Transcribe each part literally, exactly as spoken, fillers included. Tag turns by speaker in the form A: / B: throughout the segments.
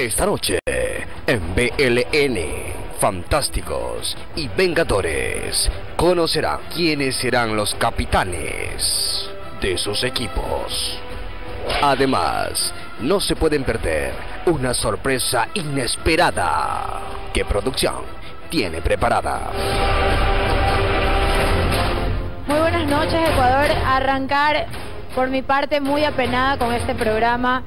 A: Esta noche en B L N, Fantásticos y Vengadores conocerán quiénes serán los capitanes de sus equipos. Además, no se pueden perder una sorpresa inesperada que producción tiene preparada.
B: Muy buenas noches, Ecuador. Arrancar por mi parte muy apenada con este programa.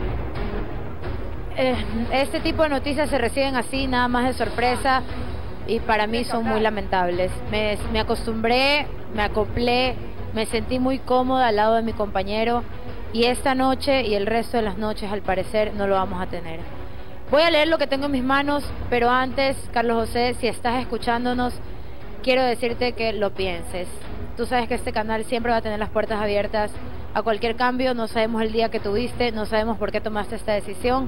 B: Eh, este tipo de noticias se reciben así, nada más de sorpresa, y para mí son muy lamentables. Me, me acostumbré, me acoplé, me sentí muy cómoda al lado de mi compañero, y esta noche y el resto de las noches al parecer no lo vamos a tener. Voy a leer lo que tengo en mis manos, pero antes, Carlos José, si estás escuchándonos, quiero decirte que lo pienses. Tú sabes que este canal siempre va a tener las puertas abiertas a cualquier cambio. No sabemos el día que tuviste, no sabemos por qué tomaste esta decisión,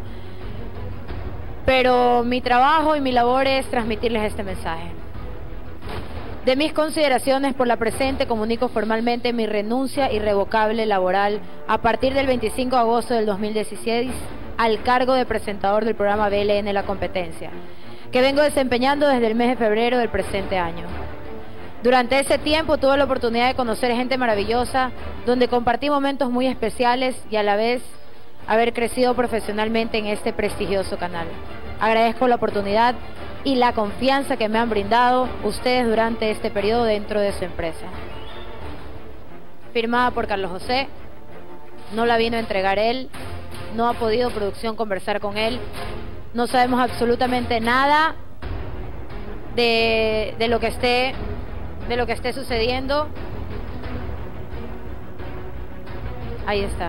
B: pero mi trabajo y mi labor es transmitirles este mensaje. De mis consideraciones por la presente, comunico formalmente mi renuncia irrevocable laboral a partir del veinticinco de agosto del dos mil dieciséis al cargo de presentador del programa B L N La Competencia, que vengo desempeñando desde el mes de febrero del presente año. Durante ese tiempo tuve la oportunidad de conocer gente maravillosa, donde compartí momentos muy especiales y a la vez haber crecido profesionalmente en este prestigioso canal. Agradezco la oportunidad y la confianza que me han brindado ustedes durante este periodo dentro de su empresa. Firmada por Carlos José. No la vino a entregar él, no ha podido producción conversar con él, no sabemos absolutamente nada de, de lo que esté de lo que esté sucediendo. Ahí está.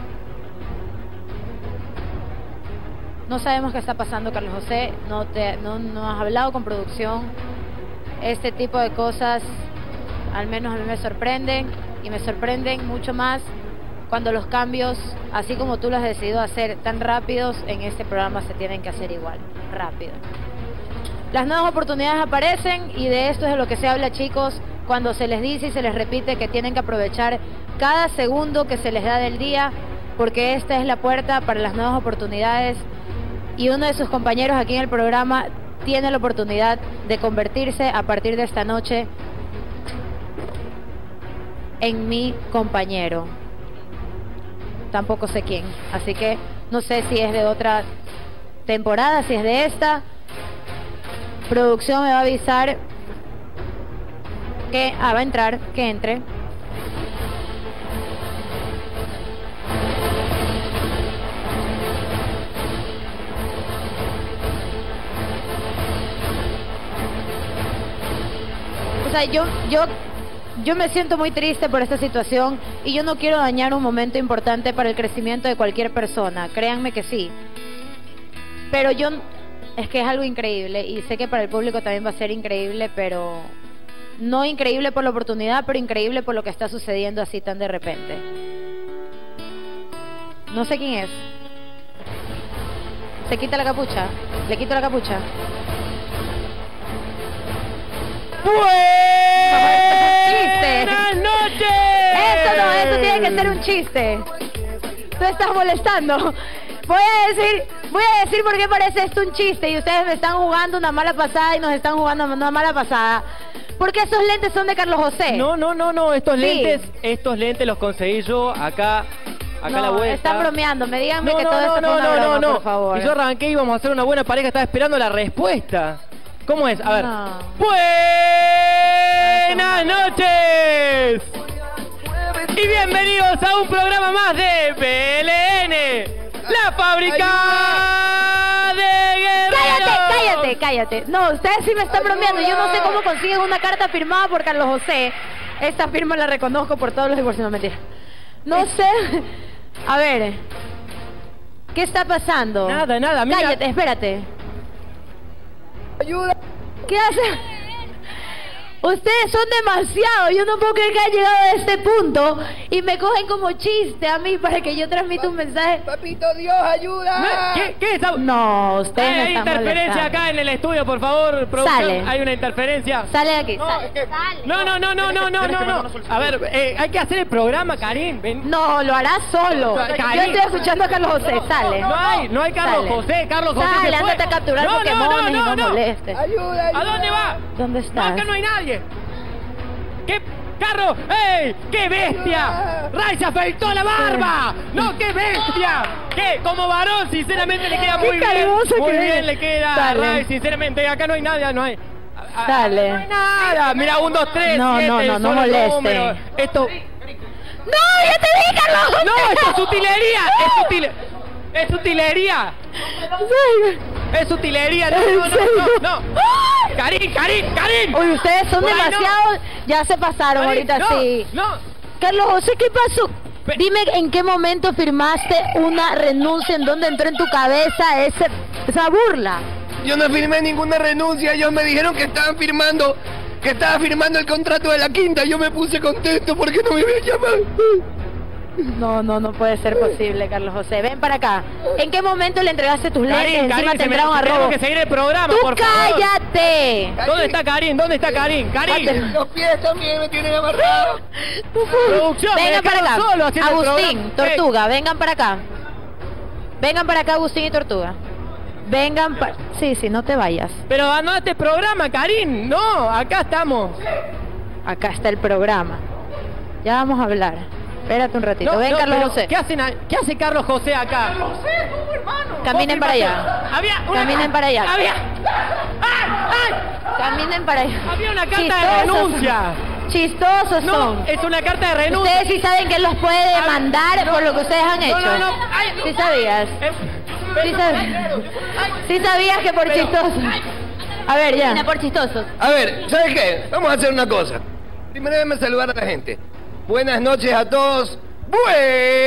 B: No sabemos qué está pasando, Carlos José. No, te, no, no has hablado con producción. Este tipo de cosas, al menos a mí me sorprenden, y me sorprenden mucho más cuando los cambios, así como tú los has decidido hacer tan rápidos, en este programa se tienen que hacer igual, rápido. Las nuevas oportunidades aparecen, y de esto es de lo que se habla, chicos, cuando se les dice y se les repite que tienen que aprovechar cada segundo que se les da del día, porque esta es la puerta para las nuevas oportunidades, y uno de sus compañeros aquí en el programa tiene la oportunidad de convertirse a partir de esta noche en mi compañero. Tampoco sé quién, así que no sé si es de otra temporada, si es de esta. Producción me va a avisar que ah, va a entrar, que entre. O sea, yo, yo, yo me siento muy triste por esta situación, y yo no quiero dañar un momento importante para el crecimiento de cualquier persona, créanme que sí. Pero yo, es que es algo increíble, y sé que para el público también va a ser increíble, pero no increíble por la oportunidad, pero increíble por lo que está sucediendo así tan de repente. No sé quién es. Se quita la capucha, le quito la capucha.
C: ¡Buenas noches!
B: Eso no, eso tiene que ser un chiste. Tú estás molestando. Voy a decir, voy a decir por qué parece esto un chiste, y ustedes me están jugando una mala pasada y nos están jugando una mala pasada. Porque esos lentes son de Carlos José.
C: No, no, no, no, estos
B: Sí.
C: lentes, estos lentes los conseguí yo acá, acá
B: no,
C: a la vuelta.
B: están bromeando, me díganme
C: No,
B: que
C: no,
B: todo
C: no,
B: esto
C: no,
B: fue una
C: no,
B: broma,
C: no, no.
B: por favor.
C: Y yo arranqué y íbamos a hacer una buena pareja, estaba esperando la respuesta. ¿Cómo es? A ver.
B: No.
C: Buenas noches. Y bienvenidos a un programa más de B L N, la fábrica de guerreros.
B: Cállate, cállate, cállate. No, ustedes sí me están bromeando. Yo no sé cómo consiguen una carta firmada por Carlos José. Esta firma la reconozco por todos los divorcios. No, mentira. No sé. A ver. ¿Qué está pasando?
C: Nada, nada, mira.
B: Cállate, espérate.
D: Ayuda.
B: ¿Qué hace? Ustedes son demasiado. Yo no puedo creer que hayan llegado a este punto y me cogen como chiste a mí para que yo transmita un mensaje.
D: Papito Dios, ayuda.
C: ¿Qué, qué está?
B: No, ustedes me
C: Hay
B: están
C: interferencia
B: molestando.
C: acá en el estudio, por favor, producción.
B: Sale.
C: Hay una interferencia.
B: Sale de aquí.
C: No,
B: sale.
C: es que-
B: Sale.
C: No, no, no, no, no, no, no, no. A ver, eh, hay que hacer el programa, Karim. Ven.
B: No, lo hará solo.
C: Karim.
B: Yo estoy escuchando a Carlos José. Sale.
C: No hay, no hay Carlos
B: Sale.
C: José, Carlos José
B: Sale,
C: se fue.
B: ándate a capturar
C: No, no,
B: Pokémones
C: no,
B: y no,
C: no.
B: molestes.
D: Ayuda, ayuda.
C: ¿A dónde va?
B: ¿Dónde
C: No,
B: estás?
C: acá no hay nadie. ¿Qué? ¡Carro! ¡Ey! ¡Qué bestia! ¡Ray se afeitó la barba! ¡No, qué bestia! ¿Qué? Como varón, sinceramente le queda
B: Qué
C: muy bien.
B: cariñoso
C: Muy
B: que
C: bien
B: es.
C: le queda a
B: Dale.
C: Ray, sinceramente. Acá no hay nadie, no hay. a- a-
B: Dale.
C: No hay nada. Mira, un, dos, tres,
B: No,
C: siete,
B: no, no, no
C: solo
B: moleste.
C: número. Esto...
B: ¡No, ya te vi, Carlos!
C: ¡No, esto es utilería! ¡Es utilería! ¡Es utilería! ¡Es utilería! ¡No, no, no, no! no. ¡Karim, Karim, Karim!
B: Uy, ustedes son
C: Por ahí no.
B: demasiados. Ya se pasaron
C: Karim,
B: ahorita,
C: no,
B: sí.
C: ¡No!
B: Carlos José, ¿qué pasó?
C: Pe-
B: Dime en qué momento firmaste una renuncia, en dónde entró en tu cabeza ese, esa burla.
D: Yo no firmé ninguna renuncia, ellos me dijeron que estaban firmando, que estaba firmando el contrato de la quinta. Yo me puse contento porque no me habían llamado.
B: No, no, no puede ser posible, Carlos José. Ven para acá. ¿En qué momento le entregaste tus lentes?
C: Karim,
B: Encima
C: Karim,
B: te
C: se me-
B: entraron a
C: tenemos
B: robo.
C: que seguir el programa,
B: ¡Tú
C: por favor.
B: cállate!
C: ¿Dónde está Karim? ¿Dónde está Karim? Karim.
D: Los pies también me tienen amarrado.
C: Producción, me
B: Vengan para
C: dejaron
B: acá.
C: solo haciendo el
B: Agustín,
C: programa.
B: Tortuga, vengan para acá. Vengan para acá, Agustín y Tortuga. Vengan para... Sí, sí, no te vayas.
C: Pero abandonaste el programa, Karim. No, acá estamos.
B: Acá está el programa. Ya vamos a hablar. Espérate un ratito.
C: No,
B: Ven,
C: no,
B: Carlos
C: pero,
B: José.
C: ¿Qué, hacen a- ¿Qué hace Carlos José acá?
B: Caminen
C: Vos
B: para
C: firmaste-
B: allá.
C: Había una...
B: Caminen para allá.
C: Había... ¡Ay! ¡Ay!
B: Caminen para allá.
C: Había una carta de
B: Chistosos.
C: renuncia.
B: Chistosos
C: No,
B: son.
C: es una carta de renuncia.
B: Ustedes sí saben que él los puede demandar por lo que ustedes han hecho.
C: No, no, no. Ay, no.
B: Sí sabías.
C: Eh,
B: Sí sabías. Sí sabías que por chistosos. A ver, ya. por chistosos.
D: A ver, ¿sabes qué? Vamos a hacer una cosa. Primero déjame saludar a la gente. Buenas noches a todos. Buenas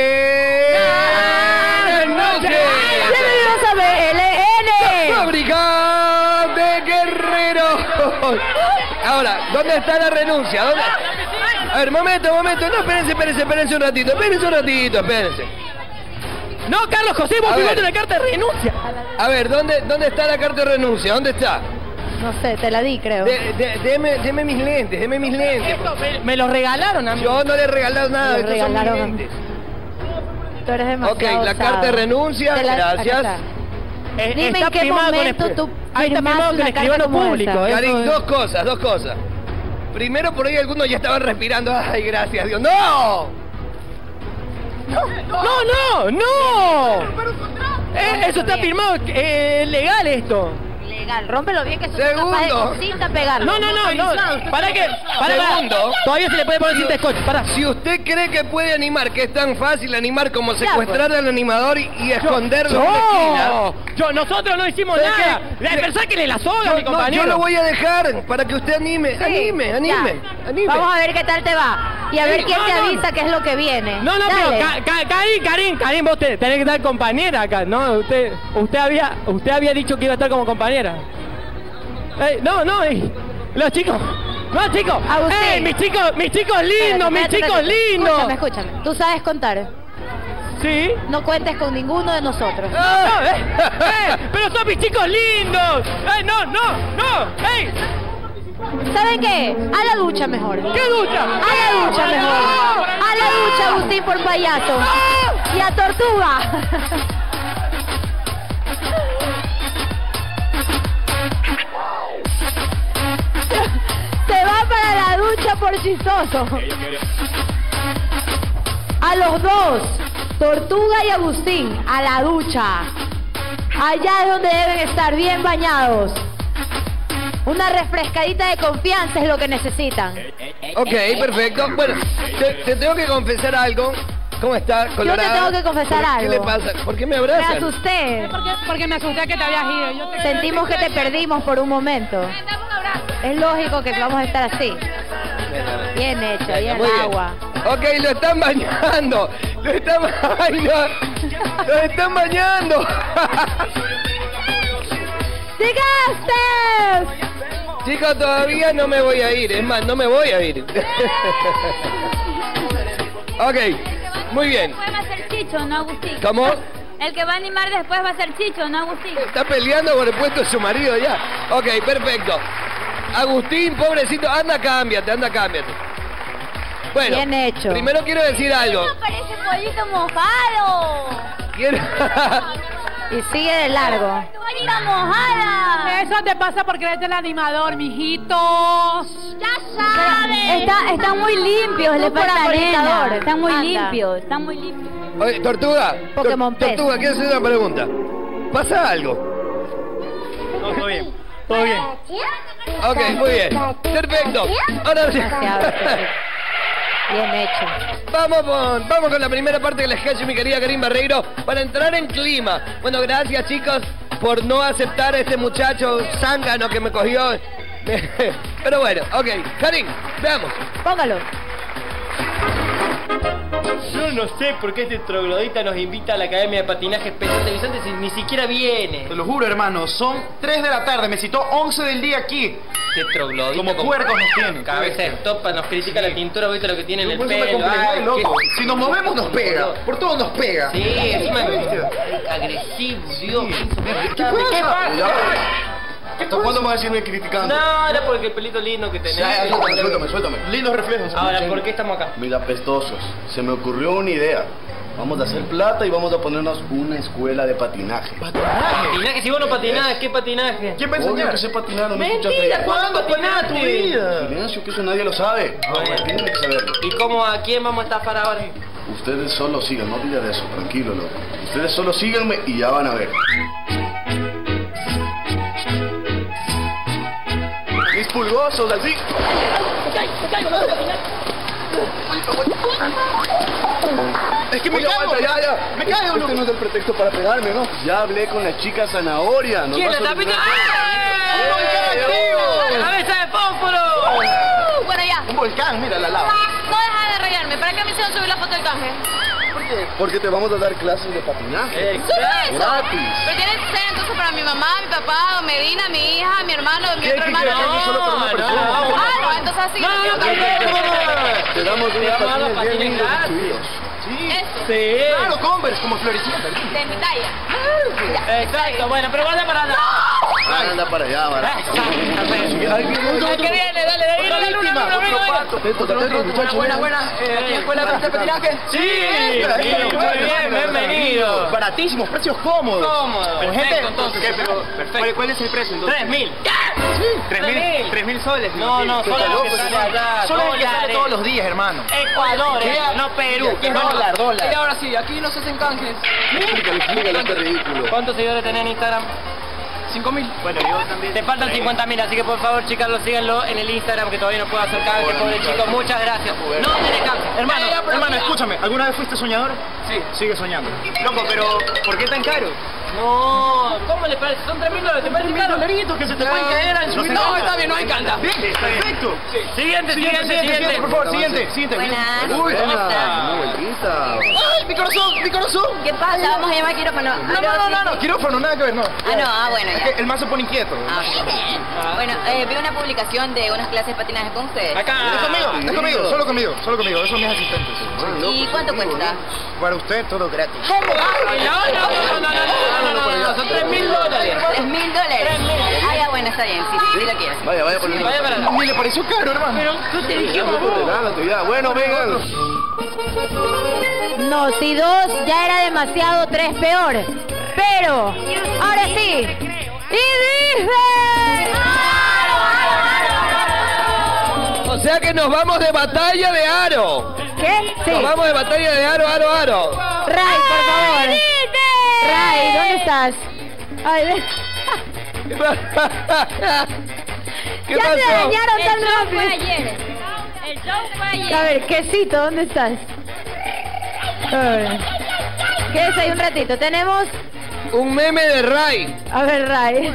D: noches.
B: Bienvenidos a B L N.
D: Fábrica de Guerreros. Ahora, ¿dónde está la renuncia? ¿Dónde? A ver, momento, momento. No, espérense, espérense, espérense un ratito. Espérense un ratito, espérense.
C: No, Carlos José, vos
D: A
C: firmaste
D: ver.
C: una carta de renuncia.
D: A ver, ¿dónde, dónde está la carta de renuncia? ¿Dónde está?
B: No sé, te la di, creo.
D: De- de- deme, deme mis lentes, deme mis lentes.
C: Esto me, me lo regalaron a mí.
D: Yo no le he regalado nada,
B: Me
D: estos son mis
B: regalaron a mí.
D: lentes.
B: Tú eres demasiado
D: Ok, la
B: osado.
D: carta de renuncia,
B: Te la- acá
D: gracias.
B: está.
C: Eh,
B: Dime
C: está
B: en qué
C: firmado con
B: momento
C: el-
B: tú
C: Ahí está
B: firmaste
C: firmado con
B: una
C: el escribano
B: carta como
C: público.
B: esa.
C: eso
D: Karim,
C: es.
D: dos cosas, dos cosas. Primero, por ahí algunos ya estaban respirando. Ay, gracias a Dios. ¡No!
C: No, no, no. Eh, eso está firmado, eh, legal esto.
B: Legal, rómpelo bien que eso
D: Segundo.
B: es capaz de cinta pegarlo.
C: No, no, no, no. ¿Para qué? Para, para.
D: Segundo.
C: Todavía se le puede poner cinta de scotch. Para.
D: Si usted cree que puede animar, que es tan fácil animar como secuestrar al animador y, y esconderlo en una esquina.
C: Yo, yo, nosotros no hicimos
D: ¿Sabes
C: nada.
D: qué?
C: La persona que le la soga,
D: Yo,
C: mi
D: no,
C: compañero.
D: yo lo voy a dejar para que usted anime.
B: Sí,
D: anime, anime,
B: ya.
D: anime.
B: Vamos a ver qué tal te va. Y a ver
C: Sí,
B: quién
C: no,
B: te
C: no.
B: avisa qué es lo que viene.
C: No, no,
B: Dale.
C: pero Ka- Ka- Karim, Karim, Karim, vos te- tenés que estar compañera acá, ¿no? Usted, usted había, usted había dicho que iba a estar como compañera. Ey, no, no, ey, los chicos, no chicos,
B: Agustín.
C: ey, mis chicos, mis chicos lindos,
B: Espérate,
C: mis
B: espérate,
C: chicos
B: espérate.
C: lindos.
B: Escúchame, escúchame. Tú sabes contar.
C: Sí.
B: No cuentes con ninguno de nosotros.
C: No, eh, eh, pero son mis chicos lindos. Ey, no, no, no, ey,
B: ¿Saben qué? A la ducha mejor.
C: ¿qué ducha?
B: A la ducha mejor. A la ducha, Agustín, por payaso. Y a Tortuga. Se va para la ducha por chistoso. A los dos, Tortuga y Agustín, a la ducha. Allá es donde deben estar, bien bañados. Una refrescadita de confianza es lo que necesitan.
D: Ok, perfecto. Bueno, te, te tengo que confesar algo. ¿Cómo estás, Colorada?
B: tengo que confesar
D: ¿Qué- ¿Qué le
B: algo.
D: pasa? ¿Por qué me
B: Me
D: abrazan?
B: asusté.
E: Porque, porque me asusté que te habías ido. Yo te...
B: Sentimos que te perdimos por un momento. Es lógico que vamos a estar así. Bien hecho, ahí el
D: Muy bien.
B: agua.
D: Ok, lo están bañando. Lo están bañando. Lo están bañando.
B: ¡Llegaste!
D: Chicos, todavía no me voy a ir. Es más, no me voy a ir. Ok, muy bien.
F: Después va a ser Chicho, no Agustín.
D: ¿Cómo?
F: El que va a animar después va a ser Chicho, no Agustín.
D: Está peleando por el puesto de su marido ya. Ok, perfecto. Agustín, pobrecito, anda, cámbiate, anda, cámbiate. Bueno,
B: Bien hecho.
D: primero quiero decir algo.
F: No parece pollito mojado.
D: Quiero...
B: Y sigue de largo.
F: Pollito mojada.
E: Eso te pasa por creerte el animador, mijitos.
F: Ya sabes.
G: Está, están muy limpios, le
B: Súper
G: falta arena.
B: acolitador.
G: Están muy
B: Anda.
G: limpios, están muy limpios.
D: Oye, Tortuga,
B: Pokémon
D: Tor-
B: pez.
D: Tortuga, quiero hacer una pregunta. ¿Pasa algo?
C: No, todo bien. Todo bien.
D: Ok, muy bien. Perfecto. Ahora sí.
B: Gracias, Bien hecho.
D: Vamos con, vamos con la primera parte del sketch, mi querida Karim Barreiro, para entrar en clima. Bueno, gracias, chicos, por no aceptar a este muchacho zángano que me cogió. Pero bueno, ok. Karim, veamos.
B: Póngalo.
C: Yo no sé por qué este troglodita nos invita a la Academia de Patinaje Especial Vicente si ni siquiera viene.
H: Te lo juro, hermano, son tres de la tarde, me citó once del día aquí.
C: Qué troglodita.
H: Como puercos nos tienen.
C: Cabeza de topa, nos critica la tintura, ahorita lo que tiene en el
H: Por eso me
C: pelo.
H: complejé,
C: Ay,
H: loco.
C: qué-
H: Si nos movemos nos pega, por todo nos pega.
C: Sí, encima agresivo, Dios.
H: ¿Qué pasa?
I: ¿Hasta cuándo me vas a decirme criticando?
C: No, era porque el pelito lindo que tenés.
I: Ya, ya, suéltame, suéltame, suéltame.
H: Lindos reflejos.
C: Ahora, ¿por qué estamos acá?
I: Mira, pestosos, se me ocurrió una idea. Vamos a hacer plata y vamos a ponernos una escuela de patinaje.
C: Patinaje, si vos no patinás, ¿qué patinaje?
H: ¿Quién va a
I: Obvio
H: enseñar?
I: que sé patinar, no me escuchas
C: Mentira,
I: reír.
C: ¿cuándo patinaste?
H: tu vida?
I: Silencio, que eso nadie lo sabe.
C: Bueno.
I: Tienen que saberlo.
C: ¿Y cómo, a quién vamos a estafar ahora?
I: Ustedes solo sigan, no olvides de eso, tranquilo, loco. Ustedes solo síganme y ya van a ver. Mis pulgosos, así.
H: Es que me
I: Oye,
H: caigo.
I: aguanta, ya, ya.
H: Me caigo,
I: Este
H: loco.
I: no es el pretexto para pegarme, ¿no? Ya hablé con la chica zanahoria. nos
C: ¿Quién
I: va a
C: la está
I: solucionar-
C: pintando? ¡La cabeza de fósforo!
F: Bueno, ya.
H: Un volcán, mira la lava.
F: No deja de rayarme. ¿Para qué me hicieron subir la foto del canje?
I: Porque te vamos a dar clases de patinaje.
C: Exacto.
I: Gratis.
F: Pero tiene que ser entonces para mi mamá, mi papá, don Medina, mi hija, mi hermano, mi
I: ¿Qué
F: otro
I: hay que
F: hermano.
I: quedar aquí solo para una
C: No,
I: persona?
C: no, no.
F: Ah, no, entonces así.
C: No, no, no, no,
I: Te damos
C: Te
I: unos
C: vamos a dar
I: patines bien
C: patines
I: lindos y
C: gratis.
I: chulos.
H: Sí.
F: Eso,
C: Sí.
H: Claro, Converse, como Floricienta.
F: de mi talla.
C: Exacto, bueno, pero guarda para nada.
I: Anda para allá, para.
C: Exactamente. ¿Qué viene? Dale, dale, dale, dale,
H: última,
C: dale,
H: otro
C: dale,
H: pato.
I: Atento, atento, muchachos.
H: Buena, buena. Eh, ¿Aquí en escuela de patinaje?
C: Sí, sí, muy bien, bienvenido.
H: Baratísimos, precios cómodos.
C: Cómodo.
H: Con gente.
C: Perfecto, entonces.
H: ¿Qué, pero,
C: Perfecto.
H: ¿Cuál es el precio entonces?
C: Tres mil.
H: Tres mil, tres mil soles.
C: No, no,
H: Sí,
C: solo
H: está
C: lo que
H: loco,
C: sale
H: hermano.
C: allá,
H: Solo el que sale
C: dólares.
H: todos los días, hermano.
C: Ecuador, eh, no Perú.
H: Aquí es dólar, dólar.
J: Y ahora sí, aquí no se hacen canjes.
I: Explícale, explícale este ridículo.
C: ¿Cuántos seguidores tenés en Instagram?
J: Cinco mil.
C: Bueno, yo también. Te faltan cincuenta mil, así que por favor, chicas, lo síganlo en el Instagram, que todavía no puedo hacer canje, pobre chico. Muchas gracias. No tenés canje.
H: Hermano,
J: Ya, ya, pero
H: hermano,
J: mira.
H: escúchame. ¿Alguna vez fuiste soñador?
J: Sí.
H: Sigue soñando. Loco, pero ¿por qué tan caro?
C: No, ¿cómo le parece? Son tres mil dólares, ¿te parece caro?
H: dolaritos que se te pueden caer al subir.
J: No, está bien, no hay canta.
H: Bien, perfecto.
C: Siguiente, siguiente, siguiente.
H: Por favor, siguiente, siguiente.
F: Buenas.
H: Uy,
F: ¿Cómo
I: Buena,
F: están?
I: una vueltita.
H: ¡Ay, mi corazón, mi corazón!
F: ¿Qué pasa? Vamos a llamar a quirófano.
H: No, no, no, no, no, quirófano, nada que ver, no.
F: Ah, no, ah, bueno,
H: Es
F: ya.
H: que el mazo pone inquieto.
F: Ah, bueno, eh, vi una publicación de unas clases de patinaje con ustedes.
C: Acá.
H: Es conmigo, es conmigo, solo conmigo, solo conmigo, esos son mis asistentes.
F: ¿Y cuánto cuesta?
H: Para usted todo gratis.
C: Ay, no, no, no, no, no, no, no, no, no, no, son tres mil dólares.
F: ¿Tres mil dólares?
C: Tres mil.
F: Ah, ya, bueno, está bien, sí, sí, sí lo quiero.
I: Vaya, vaya por el
C: Vaya para allá.
H: Ni le pareció caro, hermano.
C: Pero tú te dijimos,
I: Relájate ya. Bueno, vengan.
B: No, si dos ya era demasiado, tres peor. Pero, ahora sí. Y dice...
D: O sea que nos vamos de batalla de aro.
B: ¿Qué? Sí.
D: Nos vamos de batalla de aro, aro, aro.
B: Ray, por favor. Ray, ¿dónde estás? Ay, ve-
D: ¿Qué
B: ya te
D: pasó?
B: dañaron tan
F: El show fue
B: rápido.
F: ayer. El show fue ayer.
B: A ver, quesito, ¿dónde estás? A ver. Quédese ahí un ratito. Tenemos...
D: Un meme de Ray.
B: A ver, Ray.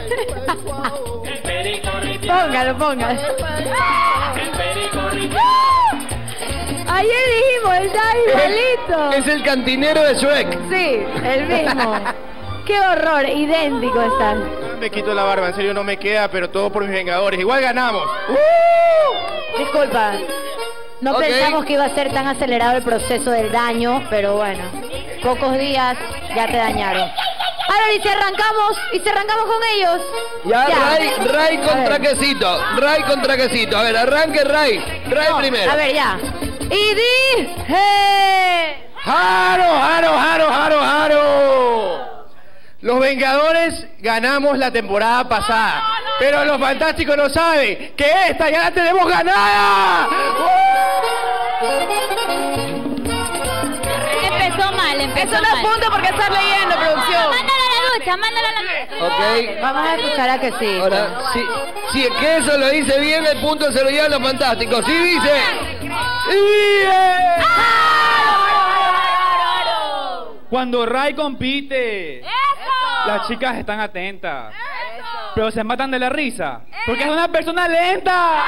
B: Póngalo, póngalo. Ayer dijimos, está igualito.
D: Es el cantinero de Shrek.
B: Sí, el mismo. Qué horror, idéntico están.
C: me quito la barba, en serio no me queda, pero todo por mis Vengadores. Igual ganamos.
B: ¡Uh! Disculpa. No
D: Okay.
B: pensamos que iba a ser tan acelerado el proceso del daño, pero bueno, pocos días ya te dañaron. Ahora, ¿y si arrancamos? ¿Y si arrancamos con ellos?
D: Ya, Ray, Ray
B: A
D: contra
B: ver.
D: Quesito. Ray contra Quesito. A ver, arranque Ray. Ray
B: No,
D: primero.
B: A ver, ya. Y dije...
C: ¡Jaro, jaro, jaro, jaro, jaro! Los Vengadores ganamos la temporada pasada, pero los Fantásticos no saben que esta ya la tenemos ganada.
G: Empezó mal, empezó
E: Eso no
G: mal.
E: es punto porque estás leyendo, producción.
G: Mándala a la ducha, mándala a la ducha.
D: Ok.
B: Vamos a escuchar a Quesito.
D: Ahora, si, si es que eso lo dice bien, el punto se lo llevan los Fantásticos. Sí dice.
K: Cuando Ray compite, las chicas están atentas, pero se matan de la risa, porque es una persona lenta.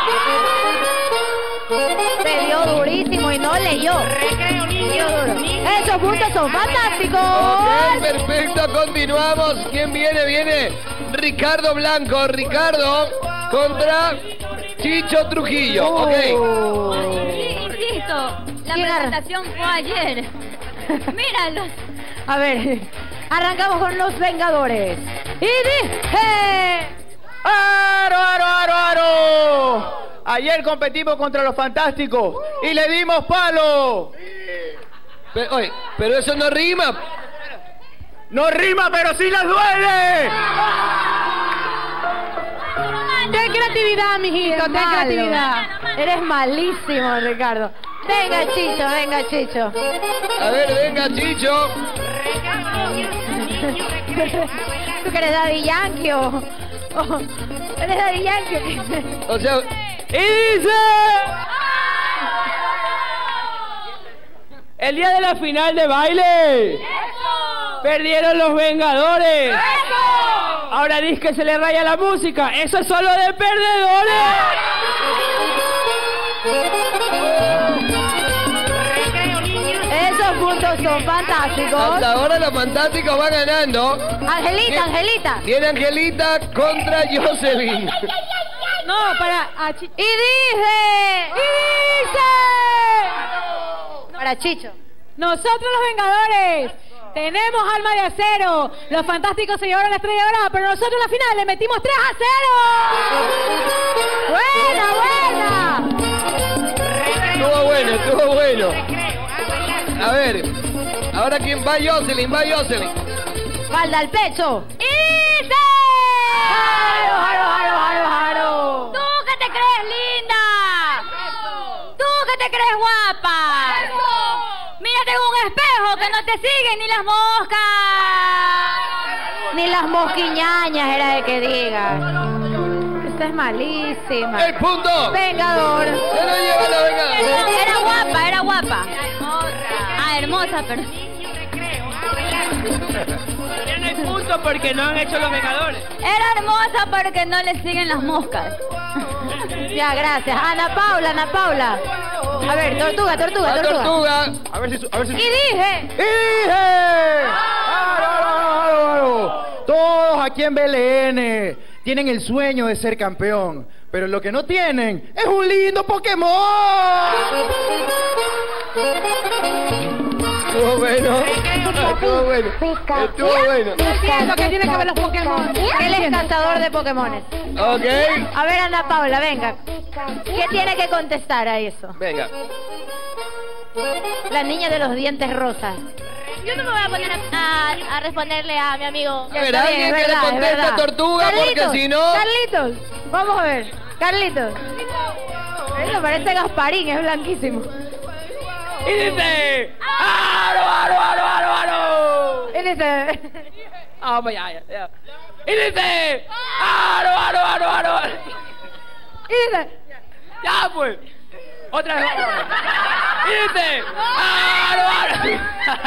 B: Se dio durísimo y no leyó. Dio duro. Esos puntos son fantásticos.
D: Ok, perfecto, continuamos. ¿Quién viene? Viene Ricardo Blanco. Ricardo contra Chicho Trujillo. Ok.
G: Insisto, la
B: ¿Quién ar-
G: presentación fue ayer. Míralos.
B: A ver, arrancamos con los Vengadores. Y dije...
C: ¡Aro, aro, aro, aro! Ayer competimos contra los Fantásticos y le dimos palo.
D: Pero, oye, pero eso no rima.
C: No rima, pero sí les duele.
E: Ten creatividad, mijito, ten
B: Malo.
E: creatividad.
B: Eres malísimo, Ricardo. Venga, Chicho, venga, Chicho.
D: A ver, venga, Chicho.
B: ¿Tú que eres Daddy Yankee o...? o- ¿Eres Daddy Yankee?
D: O sea,
C: Y dice... El día de la final de baile. Perdieron los Vengadores. Ahora dice que se le raya la música. Eso es solo de perdedores.
B: Esos puntos son fantásticos.
D: hasta ahora los Fantásticos van ganando.
B: Angelita, Angelita.
D: Viene Angelita contra Jocelyn.
E: No, para... a Chi-
B: Y dije... Y dice... Para Chicho.
E: Nosotros los Vengadores tenemos alma de acero. Los Fantásticos se llevaron la estrella dorada, pero nosotros en la final le metimos tres a cero. ¡Buena, buena!
D: Estuvo bueno, estuvo bueno. A ver, ahora quién va, Jocelyn, va Jocelyn.
B: Falda al pecho.
G: ¡Y dice!
B: ¡Jaro, jaro, jaro, jaro, jaro!
G: ¡Tú que te crees linda! ¡Tú que te crees guapa! ¡Mírate en un espejo que no te siguen ni las moscas!
B: Ni las mosquiñañas era de que diga. Esta es malísima.
D: El punto.
B: Vengador.
D: Se lo lleva la Vengadora.
G: Era guapa, era guapa. Ah, hermosa, pero...
C: Tienen el punto porque no han hecho los Vengadores.
G: Era hermosa porque no le siguen las moscas.
B: Ya, gracias. Ana Paula, Ana Paula. A ver, tortuga, tortuga,
D: La
B: tortuga.
D: tortuga.
C: A ver si... A ver si...
B: Y dije...
C: ¡Dije! ¡Aro, aro, aro, aro! Todos aquí en B L N tienen el sueño de ser campeón, pero lo que no tienen es un lindo Pokémon.
D: Estuvo bueno. Estuvo bueno. Estuvo bueno.
E: No entiendo qué tiene que ver los Pokémon.
B: Él es cazador de Pokémones.
D: Ok.
B: A ver, Ana Paula, venga. ¿Qué tiene que contestar a eso?
D: Venga.
B: La niña de los dientes rosas.
G: Yo no me voy a poner a, a- a responderle a mi amigo.
D: A ver,
B: Está bien,
D: alguien
B: es
D: que le
B: verdad, es
D: conteste
B: verdad.
D: tortuga, porque
B: Carlitos,
D: si no...
B: Carlitos, vamos a ver. Carlitos. Eso parece Gasparín, es blanquísimo.
C: Y dice... ¡Aro, aro, aro, aro, aro!
B: Él dice...
C: Ah, pues ya, ya, ya. Y dice... ¡Aro, aro, aro, aro!
B: Y dice...
C: ¡Ya, pues! Otra vez. Y dice... ¡Aro, aro!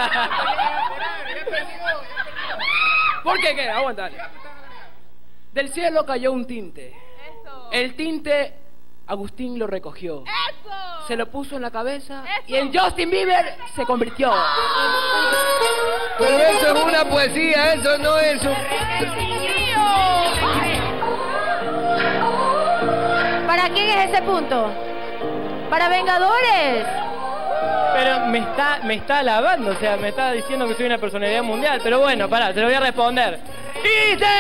C: ¿Por qué qué? Aguanta. Del cielo cayó un tinte. El tinte, Agustín lo recogió. Se lo puso en la cabeza y en Justin Bieber se convirtió.
D: Pero eso es una poesía, eso no es un...
B: ¿Para quién es ese punto? ¿Para Vengadores?
C: Pero me está, me está alabando, o sea, me está diciendo que soy una personalidad mundial. Pero bueno, pará, te lo voy a responder. ¡Y dice!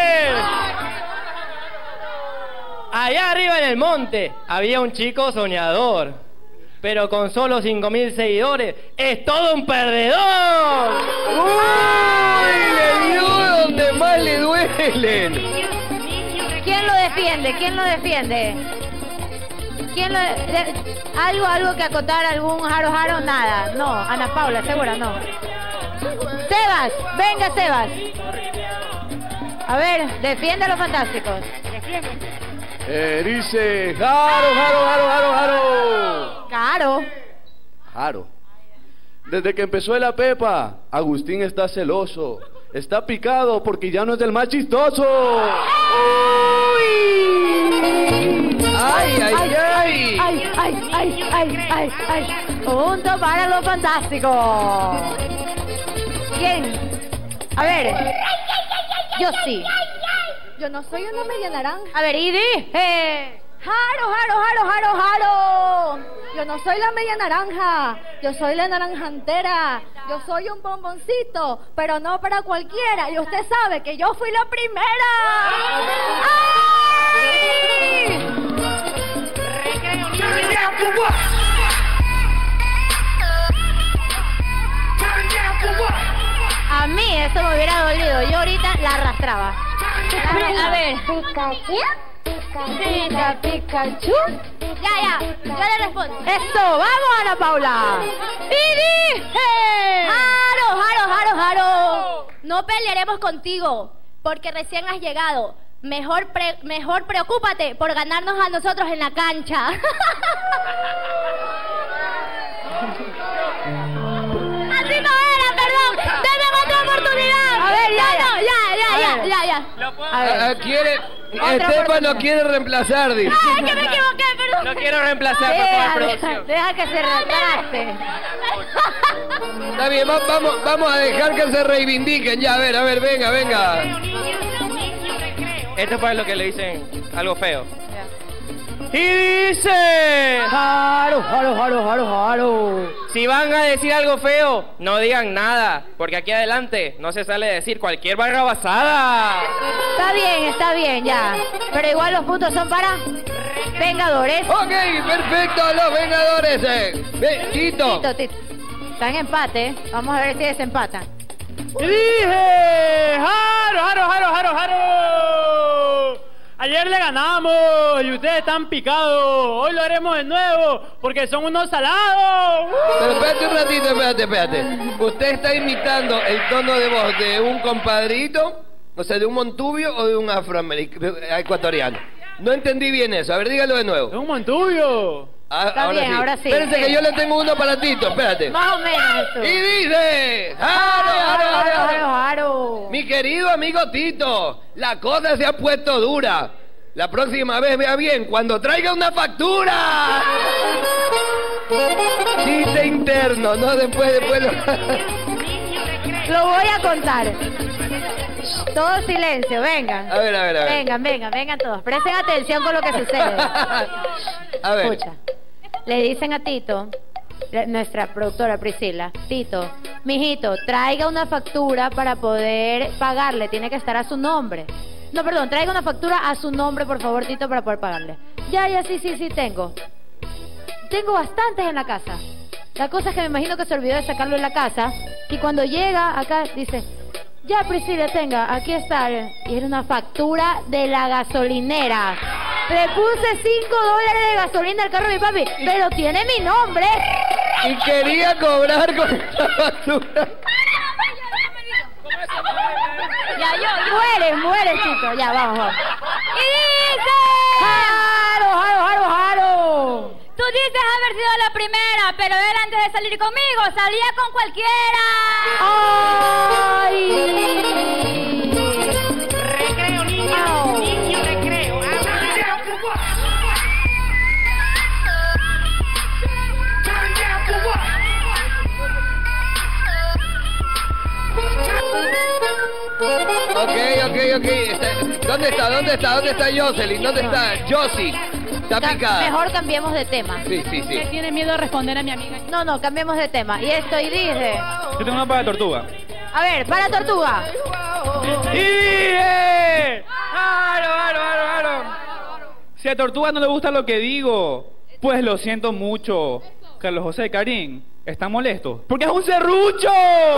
C: Allá arriba en el monte había un chico soñador, pero con solo cinco mil seguidores es todo un perdedor.
D: ¡Uy! Le dio donde más le duelen.
B: ¿Quién lo defiende? ¿Quién lo defiende? ¿Quién lo de- algo, algo que acotar, algún jaro jaro, nada. No, Ana Paula, segura, no. Sebas, venga Sebas. A ver, defiende a los fantásticos.
I: Eh, dice, Jaro, Jaro, Jaro, Jaro, Jaro.
B: Caro.
I: Jaro. Desde que empezó la Pepa, Agustín está celoso. Está picado porque ya no es el más chistoso.
D: ¡Ay, ay, ay!
B: ¡Ay, ay, ay, ay, ay, ay! Punto para los fantásticos. ¿Quién? A ver. Yo sí.
L: Yo no soy una media naranja.
B: A ver, y dije.
L: Jaro, jaro, jaro, jaro, jaro. Yo no soy la media naranja. Yo soy la naranja entera. Yo soy un bomboncito, pero no para cualquiera. Y usted sabe que yo fui la primera. ¡Ay!
B: A mí eso me hubiera dolido. Yo ahorita la arrastraba. A ver.
L: ¿Pikachu?
B: Pica, Pikachu.
L: Ya, ya, yo le respondo.
B: Esto, vamos Ana Paula. Y dije.
L: Jaro, jaro, jaro, jaro. No pelearemos contigo, porque recién has llegado. Mejor, pre- mejor preocúpate por ganarnos a nosotros en la cancha. Así no era, perdón. Deme otra oportunidad.
B: A ver, ya,
L: No, ya, ya, ya,
B: A ver.
L: ya, ya.
B: A ver.
D: Ah, quiere,
B: Otra
D: Estefan no
B: oportunidad.
D: quiere reemplazar, dice.
L: Ay, que me equivoqué, perdón.
C: No quiero reemplazar, por favor,
B: Deja,
C: producción.
B: deja que se retracte.
D: Está bien, va- vamos, vamos a dejar que se reivindiquen. Ya, a ver, a ver, venga, venga.
C: Esto fue lo que le dicen algo feo. Y dice...
B: Jaro, jaro, jaro, jaro, jaro.
C: Si van a decir algo feo, no digan nada, porque aquí adelante no se sale a decir cualquier barrabasada.
B: Está bien, está bien, ya. Pero igual los puntos son para Vengadores.
D: Ok, perfecto, los Vengadores. Eh. Ve, Tito.
B: Tito, Tito. Está en empate. Vamos a ver si desempatan.
K: Y dije, jaro, jaro, jaro, jaro, jaro. Ayer le ganamos y ustedes están picados. Hoy lo haremos de nuevo porque son unos salados.
D: Pero espérate un ratito, espérate, espérate. ¿Usted está imitando el tono de voz de un compadrito? O sea, de un montubio o de un afroamericano, ecuatoriano. No entendí bien eso. A ver, dígalo de nuevo.
K: Es un montubio.
D: Ah,
B: Está bien, ahora sí.
D: Espérense
B: Sí.
D: que yo le tengo uno para Tito, espérate.
B: Más o menos eso.
D: Y dice... ¡Jaro, jaro, jaro,
B: Jaro,
D: jaro!
B: jaro.
D: Mi querido amigo Tito, la cosa se ha puesto dura. La próxima vez vea bien, cuando traiga una factura. Chiste interno, no después, después lo...
B: Lo voy a contar. Todo silencio, vengan.
D: A ver, a ver, a ver.
B: Vengan, vengan, vengan todos. Presten atención con lo que sucede.
D: A ver.
B: Escucha. Le dicen a Tito, la- nuestra productora Priscila, Tito, mijito, traiga una factura para poder pagarle. Tiene que estar a su nombre. No, perdón, traiga una factura a su nombre, por favor, Tito, para poder pagarle. Ya, ya, sí, sí, sí, tengo. Tengo bastantes en la casa. La cosa es que me imagino que se olvidó de sacarlo en la casa. Y cuando llega acá, dice, ya, Priscila, tenga, aquí está. Y era una factura de la gasolinera. Le puse cinco dólares de gasolina al carro de mi papi, pero tiene mi nombre.
D: Y quería cobrar con esa factura.
B: Ya, yo, yo. Muere, muere, Tito. Ya, vamos, vamos.
L: Y dice...
B: ¡Jaro, jaro, jaro, jaro!
L: Tú dices haber sido la primera, pero él antes de salir conmigo salía con cualquiera.
B: ¡Ay!
K: Recreo, niño, niño, recreo.
D: Ok, ok, ok. Está- ¿Dónde está? ¿Dónde está? ¿Dónde está Jocelyn? ¿Dónde está Josie? Está
B: Ca-
D: picada.
B: Mejor cambiemos de tema.
D: Sí, sí, sí.
E: Me tiene miedo de responder a mi amiga.
B: No, no, cambiemos de tema. Y esto, y dice...
K: Yo tengo una para tortuga.
B: A ver, para Tortuga.
K: ¡Ije! ¡Aro, aro, aro, aro! Si a Tortuga no le gusta lo que digo, pues lo siento mucho. Carlos José y Karim están molestos porque es un serrucho.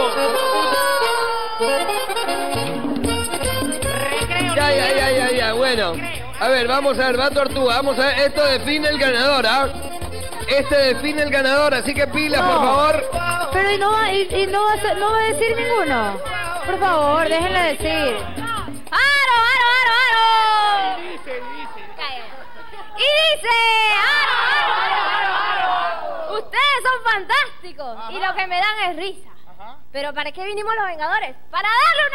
D: Ya, ya, ya, ya, ya, bueno. A ver, vamos a ver, va Tortuga, vamos a ver, esto define el ganador, ¿ah? Este define el ganador, así que pilas,
B: No.
D: por favor.
B: Pero y no va, y, y no, va a, ser- no va a decir ninguno. Por favor, déjenla decir.
G: ¡Aro, aro, aro, aro! Y dice, aro, aro, aro, aro. Ustedes son fantásticos y lo que me dan es risa. Pero ¿para qué vinimos los Vengadores? ¡Para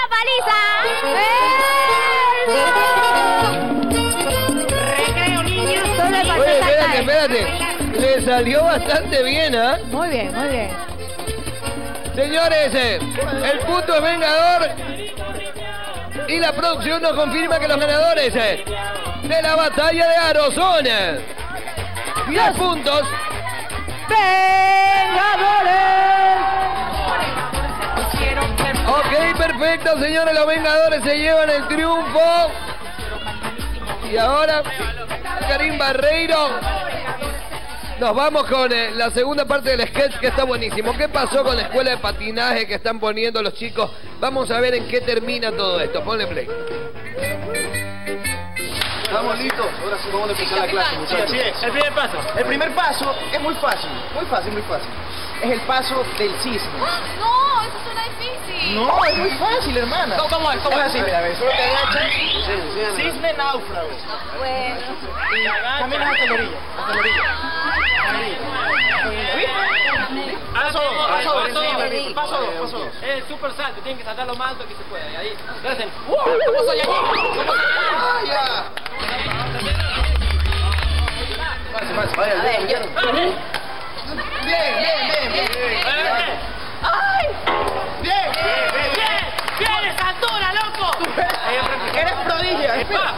G: darle una paliza!
B: Recreo, niños. Solo le pasó
D: Oye,
B: saltar.
D: espérate, espérate. Le salió bastante bien, ¿ah?
B: Muy bien, muy bien.
D: Señores, eh, el punto es Vengador. Y la producción nos confirma que los ganadores eh, de la batalla de Aro son eh, diez puntos.
B: ¡Vengadores!
D: Ok, perfecto, señores. Los Vengadores se llevan el triunfo. Y ahora, Karim Barreiro. Nos vamos con eh, la segunda parte del sketch que está buenísimo. ¿Qué pasó con la escuela de patinaje que están poniendo los chicos? Vamos a ver en qué termina todo esto. Ponle play.
H: Estamos listos. Ahora sí vamos a empezar la clase,
K: Sí,
H: muchachos.
K: así es. El primer paso.
H: El primer paso es muy fácil, muy fácil, muy fácil. Es el paso del cisne.
G: No, eso suena difícil.
H: No, es muy fácil, hermana.
K: ¿Cómo- cómo es? ¿Cómo
H: es
K: es?
H: así, mira, ve, solo te agachas. Cisne náufrago.
G: Bueno.
H: Y caminas hasta la orilla, hasta la orilla.
K: Paso dos, paso dos, paso dos.
H: Paso dos, paso dos.
K: Es super salto, tienen que saltar lo más alto que se pueda. Y ahí, ¿qué hacen? ¿Cómo soy allí? ¿Cómo soy
H: Ah, ya. Pase, pase, vaya,
G: A ver,
H: bien,
G: yo-
H: bien. Bien, bien, bien, bien.
G: ¡Ay!
H: Bien, bien, bien.
K: ¡Bien! ¡Bien esa altura, loco!
H: Eres prodigio. espera.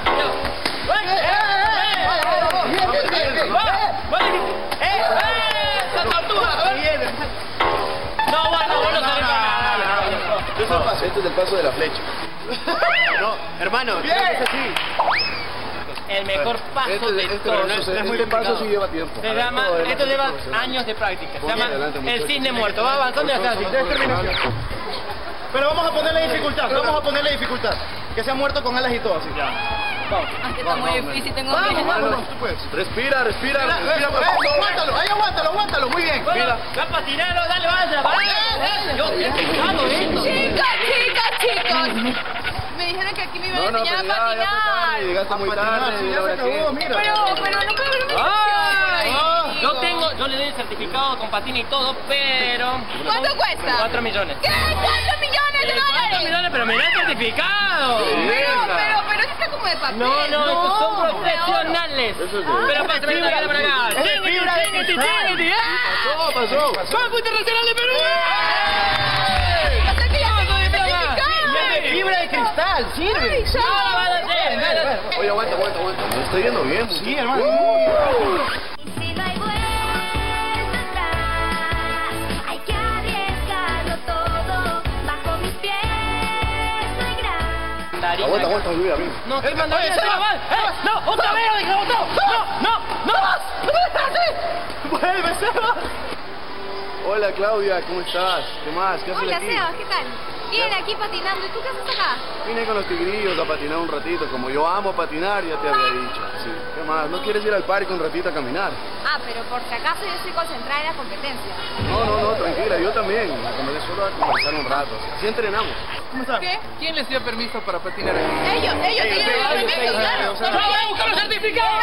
H: Bien, bien, bien, bien.
K: ¡Eh! ¡Eh! ¡Esa tortuga! No, bueno, bueno, no,
H: Yo soy el paso, este es el paso de la flecha.
I: No, hermano,
H: Bien.
I: es así.
K: El mejor paso
I: Este,
K: de
I: este,
K: todo.
I: paso,
K: No es muy
I: este paso
K: complicado.
I: sí lleva tiempo.
K: Se llama,
I: Todo adelante,
K: esto lleva
I: profesional.
K: años de práctica. Se
I: Ponte
K: llama
I: adelante,
K: el
I: muchachos.
K: cisne muerto. Va avanzando y hasta así.
H: Ustedes terminan. Pero vamos a ponerle dificultad, vamos a ponerle dificultad. Que sea muerto con alas y todo, así. Vamos.
G: Ah, que está muy difícil, tengo
H: Vamos,
G: miedo.
H: vámonos, tú puedes.
I: Respira, respira,
H: Mira,
I: respira.
H: eh, eh, aguántalo, ahí aguántalo, aguántalo, muy bien.
K: Bueno, va a patinar, dale, vaya, vaya. Yo estoy explicando esto.
G: Chicas, chicas, chicos. Me dijeron que aquí me iban a
I: No, no,
G: enseñar
I: pero
G: a
I: ya, ya fue
G: patinar.
I: tarde, llegaste muy tarde.
H: sí,
I: y
H: ya se
I: ahora
H: acabó,
I: qué.
H: mira.
G: Pero, pero no puedo ver un
K: Ay,
H: Ah,
K: yo tengo, yo le doy el certificado con patina y todo, pero...
G: ¿Cuánto cuesta?
K: Cuatro millones.
G: ¿Qué? ¿Cuántos millones de
K: ¿Cuántos
G: dólares?
K: millones? Pero me da el certificado.
G: Pero, pero, pero eso está como de papel.
K: No, no, estos son
G: de oro.
K: profesionales.
I: Eso es
K: Pero pasa, ven para acá, para acá.
H: Es de fibra de cristal.
I: Pasó, pasó.
K: ¡Banco Internacional de Perú!
G: O sea que ya tengo el certificado.
H: Es de fibra de cristal, sirve.
G: Ay, ya.
K: Ahora van a hacer.
I: Oye, aguanta, aguanta, aguanta. Me estoy yendo bien.
H: Sí, hermano.
G: Si no hay vuelta atrás, hay que arriesgarlo todo. Bajo mis pies no hay gran.
I: Aguanta, aguanta, Luis, a mí.
K: No, estoy mandando ese chaval. ¡Eh! ¡No! ¡Otra vez! ¡Dije, no! ¡No! ¡No! ¡No más!
H: Vuelve, Seba.
I: Hola, Claudia, ¿cómo estás? ¿Qué más? ¿Qué haces
G: Hola,
I: aquí?
G: Sebas, ¿qué tal? Bien, aquí patinando. ¿Y tú qué haces acá?
I: Vine con los tigrillos a patinar un ratito. Como yo amo patinar, ya te había dicho. Sí. ¿Qué más? ¿No quieres ir al parque un ratito a caminar?
G: Ah, pero por si acaso yo estoy concentrada en la competencia.
I: No, no, no, tranquila, yo también. Me acomodé solo a conversar un rato. Así entrenamos.
H: ¿Cómo estás?
G: ¿Qué?
H: ¿Quién les dio permiso para patinar aquí?
G: Ellos, ellos, ellos,
H: ellos,
G: ellos,
H: ellos,
G: claro.
H: ellos, ellos.
K: ¡No, voy a buscar los certificados!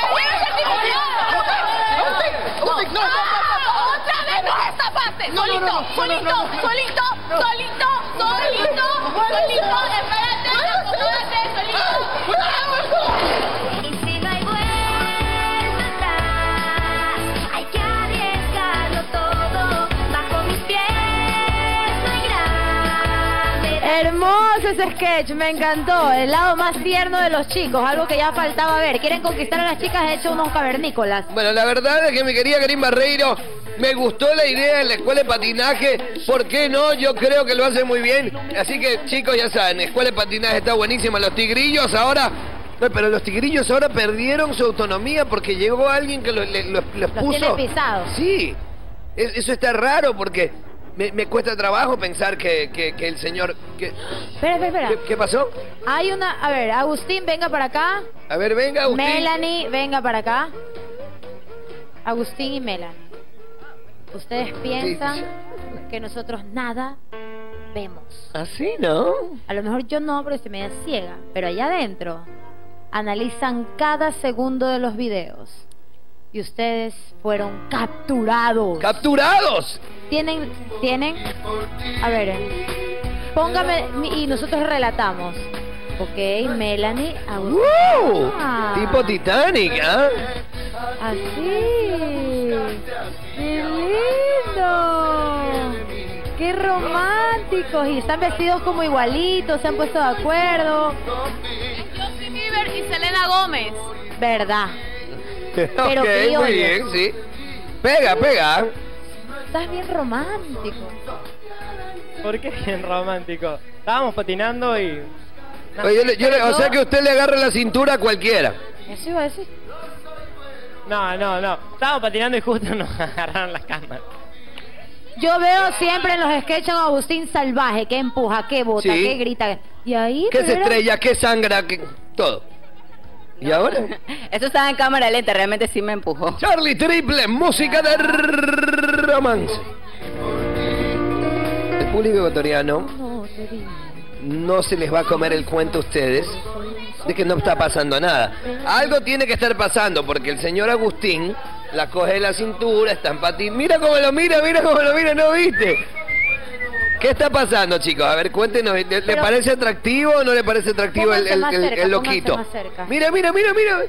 H: Aguanten, no, no, no.
G: ¡Otra vez no esta parte!
H: No, no,
G: Solito,
H: no, no,
G: solito,
H: no, no, no.
G: solito, solito, solito, solito, espérate, acomódate, solito. Y si no hay vuelta atrás, hay que arriesgarlo todo. Bajo mis pies no hay gran.
B: Hermoso, ese sketch, me encantó. El lado más tierno de los chicos, algo que ya faltaba ver. Quieren conquistar a las chicas, he hecho unos cavernícolas.
D: Bueno, la verdad es que mi querida Karim Barreiro, me gustó la idea de la escuela de patinaje. ¿Por qué no? Yo creo que lo hace muy bien. Así que, chicos, ya saben, escuela de patinaje está buenísima. Los tigrillos ahora... No, pero los tigrillos ahora perdieron su autonomía porque llegó alguien que los lo, lo puso...
B: Los tiene pisados.
D: Sí, es, eso está raro porque me, me cuesta trabajo pensar que, que, que el señor... Que...
B: Espera, espera, espera.
D: ¿Qué, ¿Qué pasó?
B: Hay una... A ver, Agustín, venga para acá.
D: A ver, venga, Agustín.
B: Melanie, venga para acá. Agustín y Melanie. Ustedes piensan
D: Sí.
B: que nosotros nada vemos.
D: ¿Así, no?
B: A lo mejor yo no, porque estoy media ciega. Pero allá adentro analizan cada segundo de los videos. Y ustedes fueron capturados.
D: ¡Capturados!
B: Tienen, tienen... A ver, póngame... Y nosotros relatamos. Ok, Melanie, Agustín.
D: ¡Wow!
B: Ah.
D: Tipo Titanic, ¿ah?
B: Así. ¡Qué lindo! ¡Qué románticos! Y están vestidos como igualitos, se han puesto de acuerdo.
G: Justin Bieber y Selena Gómez.
B: ¿Verdad? Pero
D: Ok,
B: criollo.
D: muy bien, sí. Pega, pega.
B: Estás bien romántico.
K: ¿Por qué bien romántico? Estábamos patinando y...
D: Oye, yo le- yo le- o sea que usted le agarra la cintura a cualquiera.
B: Eso iba a decir.
K: No, no, no. Estábamos patinando y justo nos agarraron las cámaras.
B: Yo veo siempre en los sketches a Agustín salvaje, que empuja, que bota,
D: Sí.
B: que grita. Y ahí...
D: ¿Qué se
B: pero era-
D: estrella? ¿Qué sangra? ¿Qué... Todo. ¿Y ahora?
F: Eso estaba en cámara lenta, realmente sí me empujó.
D: Charlie Triple, música de romance. El público ecuatoriano no se les va a comer el cuento a ustedes de que no está pasando nada. Algo tiene que estar pasando porque el señor Agustín la coge de la cintura, está en patín. Mira cómo lo mira, mira cómo lo mira, ¿no viste? ¿Qué está pasando, chicos? A ver, cuéntenos. ¿Le, le
B: Pero-
D: parece atractivo o no le parece atractivo el,
B: Pónganse
D: el-
B: más
D: el-
B: cerca,
D: el
B: pónganse
D: loquito?
B: más cerca.
D: Mira, mira, mira, mira.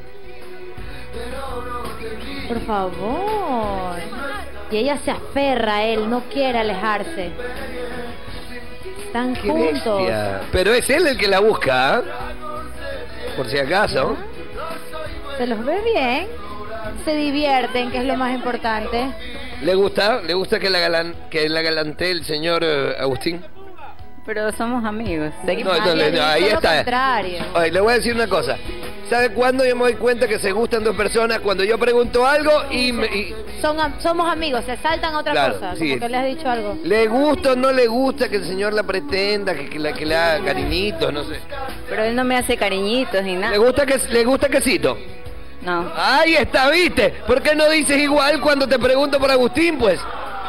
B: Por favor. Y ella se aferra a él, no quiere alejarse. Están
D: Qué
B: juntos.
D: bestia. Pero es él el que la busca, ¿ah? Por si acaso.
B: Se los ve bien. Se divierten, que es lo más importante.
D: ¿Le gusta? ¿Le gusta que la, galan, que la galantee el señor eh, Agustín?
F: Pero somos amigos.
D: No, entonces, no, ahí
B: Todo lo
D: está.
B: contrario.
D: Oye, le voy a decir una cosa. ¿Sabe cuándo yo me doy cuenta que se gustan dos personas? Cuando yo pregunto algo y, me, y
B: Son, am- somos amigos, se saltan a otra
D: Claro,
B: cosa.
D: sí.
B: Como que le has dicho algo.
D: le gusta o no le gusta que el señor la pretenda, que, que la, que le haga cariñitos, no sé.
F: Pero él no me hace cariñitos ni nada.
D: ¿Le gusta que le gusta quesito?
F: No.
D: Ahí está, ¿viste? ¿Por qué no dices igual cuando te pregunto por Agustín, pues?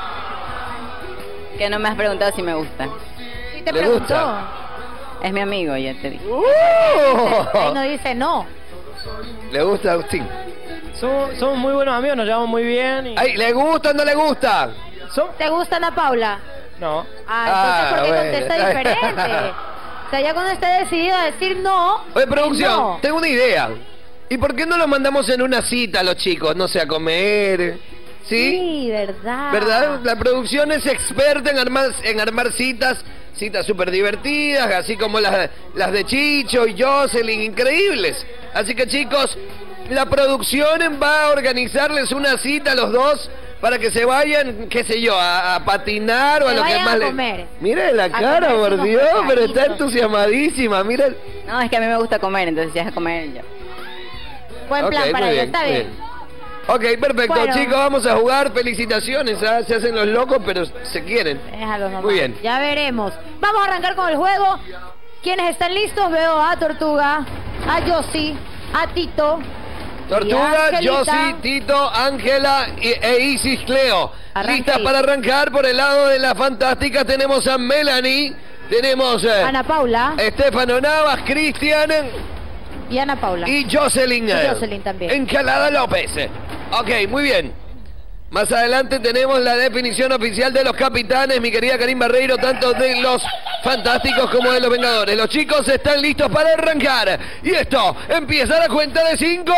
F: Que no me has preguntado si me gusta.
B: Sí te
D: ¿Le
B: preguntó.
D: gusta?
F: Es mi amigo, ya te dije.
B: Ahí no dice no.
D: ¿Le gusta Agustín?
K: Somos, somos muy buenos amigos, nos llevamos muy bien y...
D: Ay, ¿le gusta o no le gusta?
K: Son-
B: ¿Te gusta Ana Paula?
K: No.
B: Ah, entonces ¿por qué
D: bueno.
B: contesta diferente? O sea, ya cuando esté decidido a decir no.
D: Oye, producción,
B: no.
D: tengo una idea. ¿Y por qué no los mandamos en una cita a los chicos? No sé, a comer. ¿Sí?
B: Sí, verdad.
D: ¿Verdad? La producción es experta en armar, en armar citas, citas súper divertidas, así como las, las de Chicho y Jocelyn, increíbles. Así que chicos, la producción va a organizarles una cita a los dos para que se vayan, qué sé yo, a, a patinar o
B: Se
D: a lo que
B: vayan
D: más
B: a
D: les...
B: comer.
D: Mira la
B: A
D: cara,
B: comerse
D: por
B: unos
D: Dios, pero está
B: pescaditos.
D: entusiasmadísima, mira. el-
F: No, es que a mí me gusta comer, entonces ya es comer yo.
B: Buen
D: Ok,
B: plan para
D: muy
B: ella,
D: bien,
B: está
D: muy
B: bien.
D: bien. Ok, perfecto,
B: Bueno.
D: chicos, vamos a jugar. Felicitaciones, ¿ah? Se hacen los locos, pero se quieren.
B: Déjalo nomás.
D: Muy bien.
B: Ya veremos. Vamos a arrancar con el juego. ¿Quiénes están listos? Veo a Tortuga, a Yossi, a Tito. y
D: Tortuga,
B: a Angelita.
D: Josie, Tito, Ángela y- e Isis Cleo.
B: Arranque.
D: Listas para arrancar. Por el lado de las fantásticas tenemos a Melanie, tenemos eh,
B: Ana Paula
D: Estefano Navas, Cristian
B: y Ana Paula.
D: y Jocelyn.
B: Y
D: eh,
B: Jocelyn también.
D: Encalada López. Ok, muy bien. Más adelante tenemos la definición oficial de los capitanes, mi querida Karim Barreiro, tanto de los fantásticos como de los Vengadores. Los chicos están listos para arrancar. Y esto empieza a la cuenta de cinco.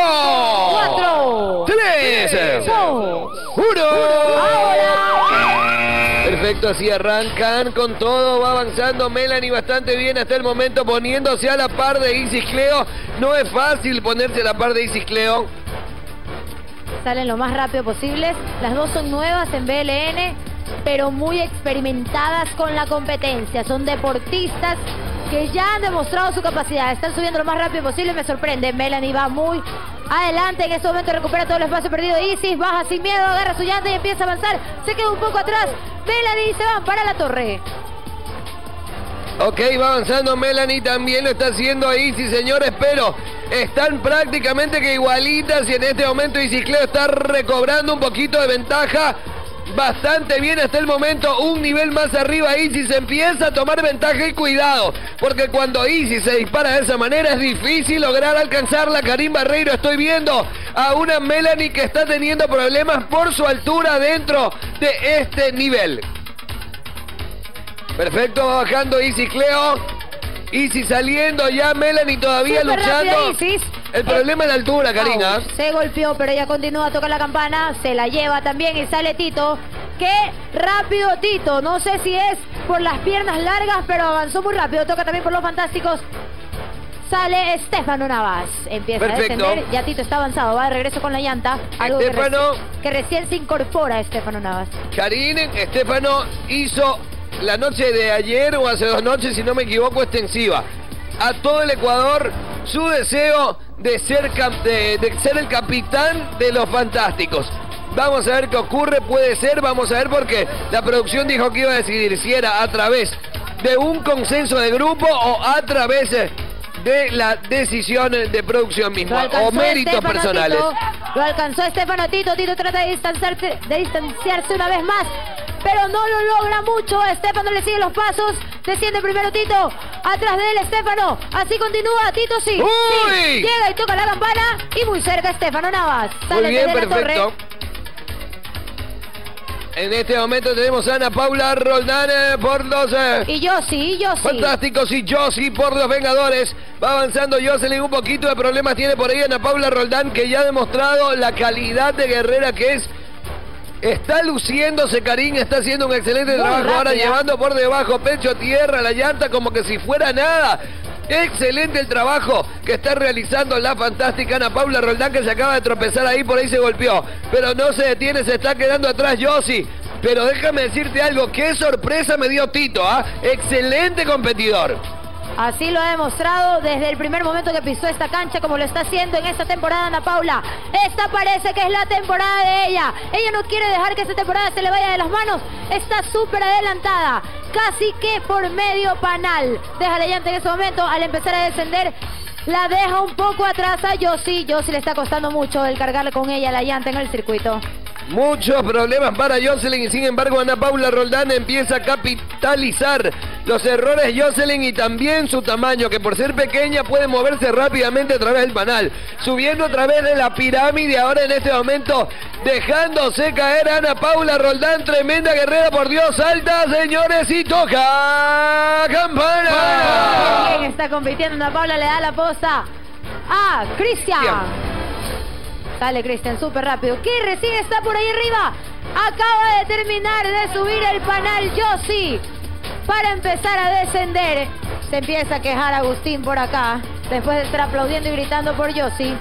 B: Cuatro.
D: Tres.
B: Dos.
D: Uno.
B: Ahora.
D: Perfecto, así arrancan con todo, va avanzando Melanie bastante bien hasta el momento, poniéndose a la par de Isis Cleo. No es fácil ponerse a la par de Isis Cleo.
B: Salen lo más rápido posible. Las dos son nuevas en B L N, pero muy experimentadas con la competencia. Son deportistas que ya han demostrado su capacidad. Están subiendo lo más rápido posible, me sorprende. Melanie va muy adelante, en este momento recupera todo el espacio perdido. Isis baja sin miedo, agarra su llanta y empieza a avanzar. Se queda un poco atrás. Melanie se va para la torre.
D: Ok, va avanzando Melanie, también lo está haciendo Isis, señores, pero están prácticamente que igualitas y en este momento Isis Cleo está recobrando un poquito de ventaja. Bastante bien hasta el momento, un nivel más arriba Isis empieza a tomar ventaja y cuidado, porque cuando Isis se dispara de esa manera es difícil lograr alcanzarla. Karim Barreiro, estoy viendo a una Melanie que está teniendo problemas por su altura dentro de este nivel. Perfecto, va bajando Isis Cleo. Isis saliendo ya, Melanie todavía
B: Super
D: luchando.
B: rápido, Isis.
D: El problema es la altura, Karina.
B: Oh, se golpeó, pero ella continúa a tocar la campana. Se la lleva también y sale Tito. ¡Qué rápido Tito! No sé si es por las piernas largas, pero avanzó muy rápido. Toca también por los fantásticos. Sale Estefano Navas. Empieza
D: Perfecto.
B: a descender. Ya Tito está avanzado. Va de regreso con la llanta. Algo que,
D: Estefano.
B: reci que recién se incorpora Estefano Navas.
D: Karin, Estefano hizo la noche de ayer o hace dos noches, si no me equivoco, extensiva a todo el Ecuador su deseo de ser, de, de ser el capitán de los Fantásticos. Vamos a ver qué ocurre, puede ser, vamos a ver, porque la producción dijo que iba a decidir si era a través de un consenso de grupo o a través de la decisión de producción misma o méritos
B: Estefano
D: personales.
B: Tito, lo alcanzó Estefano Tito. Tito trata de distanciarse, de distanciarse una vez más, pero no lo logra mucho. Estefano le sigue los pasos. Desciende primero Tito. Atrás de él Estefano. Así continúa. Tito sí.
D: ¡Uy!
B: sí. Llega y toca la campana. Y muy cerca Estefano Navas. Sale
D: Muy bien,
B: desde la
D: perfecto.
B: torre.
D: En este momento tenemos a Ana Paula Roldán eh, por los... Eh,
B: y yo sí, y yo sí.
D: Fantásticos y yo sí por los Vengadores. Va avanzando Jocelyn, un poquito de problemas tiene por ahí Ana Paula Roldán, que ya ha demostrado la calidad de guerrera que es. Está luciéndose, Karim, está haciendo un excelente
B: Muy
D: trabajo.
B: rápida.
D: Ahora llevando por debajo, pecho, tierra, la llanta como que si fuera nada. Excelente el trabajo que está realizando la fantástica Ana Paula Roldán, que se acaba de tropezar ahí, por ahí se golpeó. Pero no se detiene, se está quedando atrás Josie. Pero déjame decirte algo, qué sorpresa me dio Tito, ¿ah? Excelente competidor.
B: Así lo ha demostrado desde el primer momento que pisó esta cancha, como lo está haciendo en esta temporada Ana Paula. Esta parece que es la temporada de ella. Ella no quiere dejar que esta temporada se le vaya de las manos. Está súper adelantada, casi que por medio panal. Deja la llanta en ese momento. Al empezar a descender, la deja un poco atrás a Josie. Josie le está costando mucho el cargarle con ella la llanta en el circuito.
D: Muchos problemas para Jocelyn y sin embargo Ana Paula Roldán empieza a capitalizar los errores de Jocelyn y también su tamaño, que por ser pequeña puede moverse rápidamente a través del panal, subiendo a través de la pirámide ahora en este momento, dejándose caer a Ana Paula Roldán. Tremenda guerrera, por Dios, salta señores y toca campana.
B: ¿Quién está compitiendo? Ana Paula le da la posta a Cristian. Sale Cristian súper rápido. ¿Qué recién está por ahí arriba? Acaba de terminar de subir el panal Josie para empezar a descender. Se empieza a quejar Agustín por acá, después de estar aplaudiendo y gritando por Josie.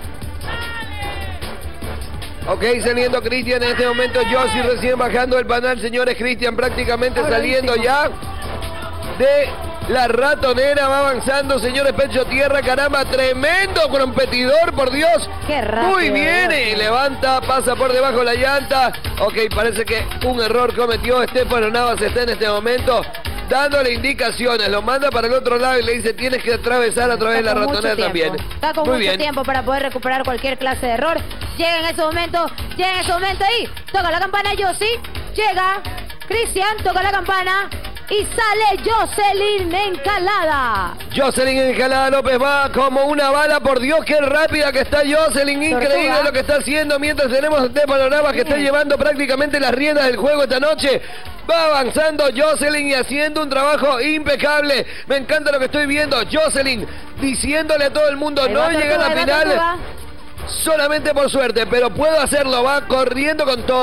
D: Ok, saliendo Cristian en este momento. Josie recién bajando el panal, señores. Cristian prácticamente saliendo ya de la ratonera. Va avanzando, señores. Pecho tierra, caramba. Tremendo competidor, por Dios.
B: Qué rápido.
D: Muy bien. Y levanta, pasa por debajo la llanta. Ok, parece que un error cometió Estefano Navas. Está en este momento dándole indicaciones. Lo manda para el otro lado y le dice: tienes que atravesar a través de la ratonera también.
B: Está con
D: Muy
B: mucho
D: bien.
B: tiempo para poder recuperar cualquier clase de error. Llega en ese momento, llega en ese momento ahí. Toca la campana Josie. Llega Cristian, toca la campana. Y sale Jocelyn Encalada.
D: Jocelyn Encalada López va como una bala. Por Dios, qué rápida que está Jocelyn. Increíble
B: Tortuga.
D: lo que está haciendo. Mientras tenemos a Estefano Navas, que está llevando prácticamente las riendas del juego esta noche. Va avanzando Jocelyn y haciendo un trabajo impecable. Me encanta lo que estoy viendo. Jocelyn diciéndole a todo el mundo:
B: Ahí
D: no
B: va
D: llega a la
B: Tortuga, ahí va
D: final
B: Tortuga.
D: solamente por suerte, pero puedo hacerlo. Va corriendo con todo.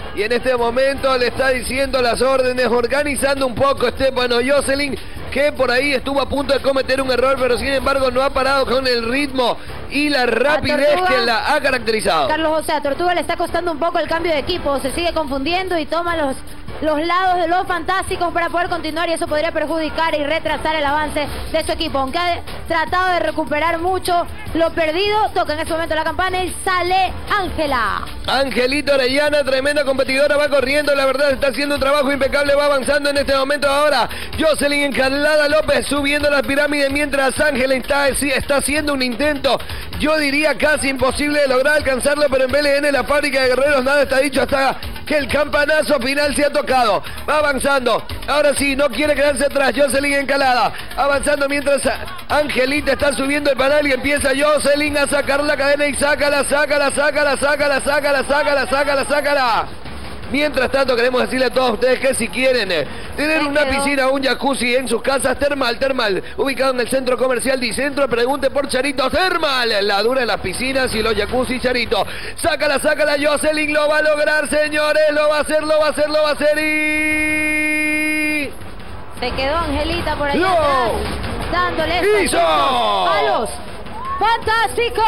D: Y en este momento le está diciendo las órdenes, organizando un poco Estefano Jocelyn, que por ahí estuvo a punto de cometer un error, pero sin embargo no ha parado con el ritmo y la rapidez
B: Tortuga,
D: que la ha caracterizado.
B: Carlos José, a Tortuga le está costando un poco el cambio de equipo, se sigue confundiendo y toma los, los lados de los fantásticos para poder continuar, y eso podría perjudicar y retrasar el avance de su equipo. Aunque ha tratado de recuperar mucho lo perdido, toca en este momento la campana y sale Ángela.
D: Angelito Orellana, tremenda competidora, va corriendo, la verdad está haciendo un trabajo impecable, va avanzando en este momento ahora. Jocelyn Encalada López subiendo las pirámides, mientras Ángela está, está haciendo un intento, yo diría casi imposible de lograr alcanzarlo, pero en B L N, la fábrica de guerreros, nada está dicho hasta que el campanazo final se ha tocado. Va avanzando, ahora sí, no quiere quedarse atrás. Jocelyn Encalada, avanzando mientras Angelita está subiendo el panel y empieza Jocelyn a sacar la cadena y sácala, sácala, sácala, sácala, sácala, sácala, sácala, sácala. Mientras tanto, queremos decirle a todos ustedes que si quieren eh, tener una piscina o un jacuzzi en sus casas, Termal, Termal, ubicado en el centro comercial Dicentro, pregunte por Charito Termal, la dura de las piscinas y los jacuzzi Charito. Sácala, sácala, Jocelyn, lo va a lograr, señores, lo va a hacer, lo va a hacer, lo va a hacer y...
B: Se quedó Angelita por allá
D: ¡No!
B: atrás, dándole este
D: ¡Hizo!
B: a los fantásticos.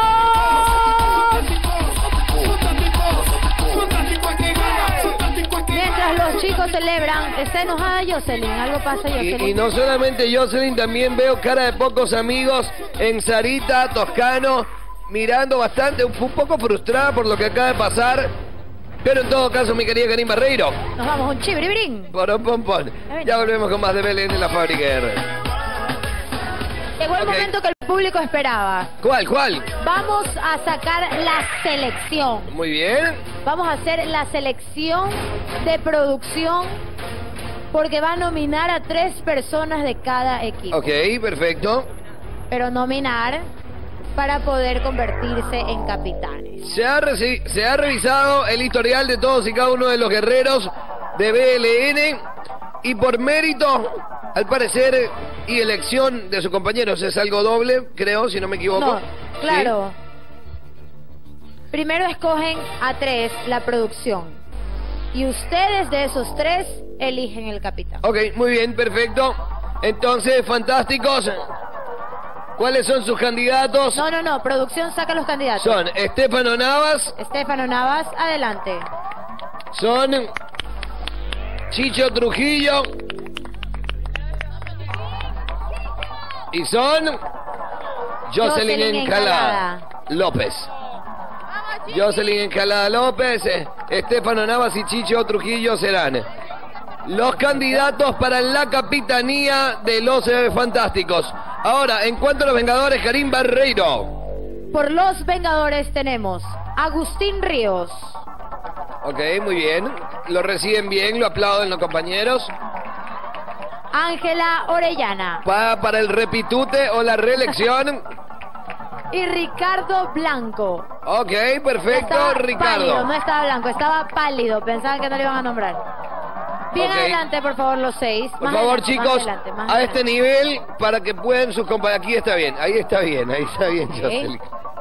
B: Mientras los chicos celebran, está enojada Jocelyn, algo pasa Jocelyn.
D: Y, y no solamente Jocelyn, también veo cara de pocos amigos en Sarita, Toscano, mirando bastante, un, un poco frustrada por lo que acaba de pasar. Pero en todo caso, mi querida Karim Barreiro.
B: Nos vamos un chibribrín.
D: Porón, pom, pom. Ya volvemos con más de B L N en la fábrica de guerreros.
B: Llegó el
D: Okay.
B: momento que el público esperaba.
D: ¿Cuál, cuál?
B: Vamos a sacar la selección.
D: Muy bien.
B: Vamos a hacer la selección de producción porque va a nominar a tres personas de cada equipo.
D: Ok, perfecto.
B: Pero nominar para poder convertirse en capitanes.
D: Se ha, reci- se ha revisado el historial de todos y cada uno de los guerreros de B L N y por mérito, al parecer, y elección de sus compañeros es algo doble, creo, si no me equivoco.
B: No, claro. Primero escogen a tres la producción y ustedes de esos tres eligen el capitán.
D: Ok, muy bien, perfecto. Entonces, fantásticos. ¿Cuáles son sus candidatos?
B: No, no, no, producción saca los candidatos.
D: Son Estefano Navas.
B: Estefano Navas, adelante.
D: Son Chicho Trujillo. Y son Jocelyn
B: Jocelyn
D: Encalada
B: Encalada.
D: López. Jocelyn Encalada López, eh, Estefano Navas y Chicho Trujillo serán los candidatos para la capitanía de los eh, Fantásticos. Ahora, en cuanto a los Vengadores, Karim Barreiro.
B: Por los Vengadores tenemos Agustín Ríos,
D: Ok, muy bien. Lo reciben bien, lo aplauden los compañeros.
B: Ángela Orellana
D: Va para el repitute o la reelección.
B: y Ricardo Blanco.
D: Ok, perfecto,
B: Estaba
D: Ricardo.
B: pálido, no estaba blanco, estaba pálido. Pensaban que no le iban a nombrar. Bien
D: Ok.
B: adelante, por favor, los seis.
D: Por
B: Más
D: favor,
B: adelante, más
D: chicos,
B: adelante, más
D: a
B: adelante.
D: este nivel, para que puedan sus compañeros... Aquí está bien, ahí está bien, ahí está bien,
B: Ok.
D: Jocelyn.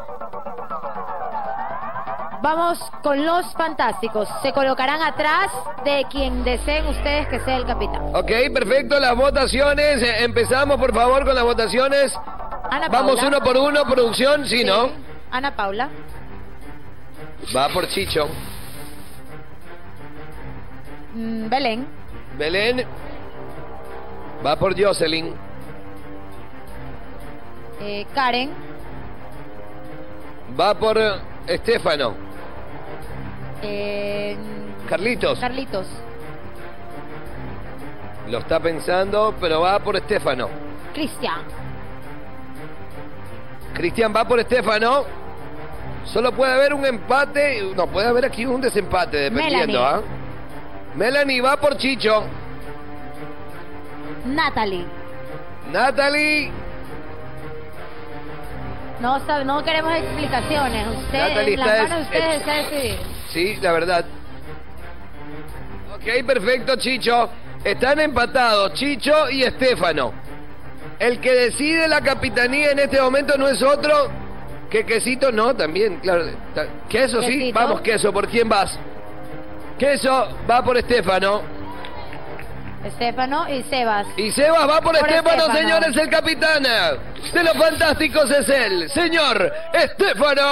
B: Vamos con los fantásticos. Se colocarán atrás de quien deseen ustedes que sea el capitán.
D: Ok, perfecto, las votaciones. eh, Empezamos, por favor, con las votaciones.
B: Ana
D: Vamos
B: Paula.
D: uno por uno, producción, sí, ¿no?
B: Ana Paula.
D: Va por Chicho.
B: Mm, Belén.
D: Belén. Va por Jocelyn.
B: eh, Karen.
D: Va por eh, Estefano.
B: eh,
D: Carlitos.
B: Carlitos.
D: Lo está pensando, pero va por Estefano.
B: Cristian.
D: Cristian va por Estefano. Solo puede haber un empate. No, puede haber aquí un desempate, dependiendo,
B: Melanie.
D: ¿ah? Melanie va por Chicho.
B: Natalie.
D: Natalie.
B: No, sab- no queremos explicaciones. Ustedes,
D: Natalie
B: en las
D: está
B: manos de
D: es-
B: ustedes
D: es-
B: está decidir.
D: Sí, la verdad. Ok, perfecto, Chicho. Están empatados Chicho y Estefano. El que decide la capitanía en este momento no es otro que Quesito, no, también, claro. ta- Queso, sí.
B: Quesito.
D: Vamos, Queso, ¿por quién vas? Queso va por Estefano.
B: Estefano y Sebas.
D: Y Sebas va por,
B: Por
D: Estefano,
B: Estefano.
D: señores, el capitán de los Fantásticos es el señor Estefano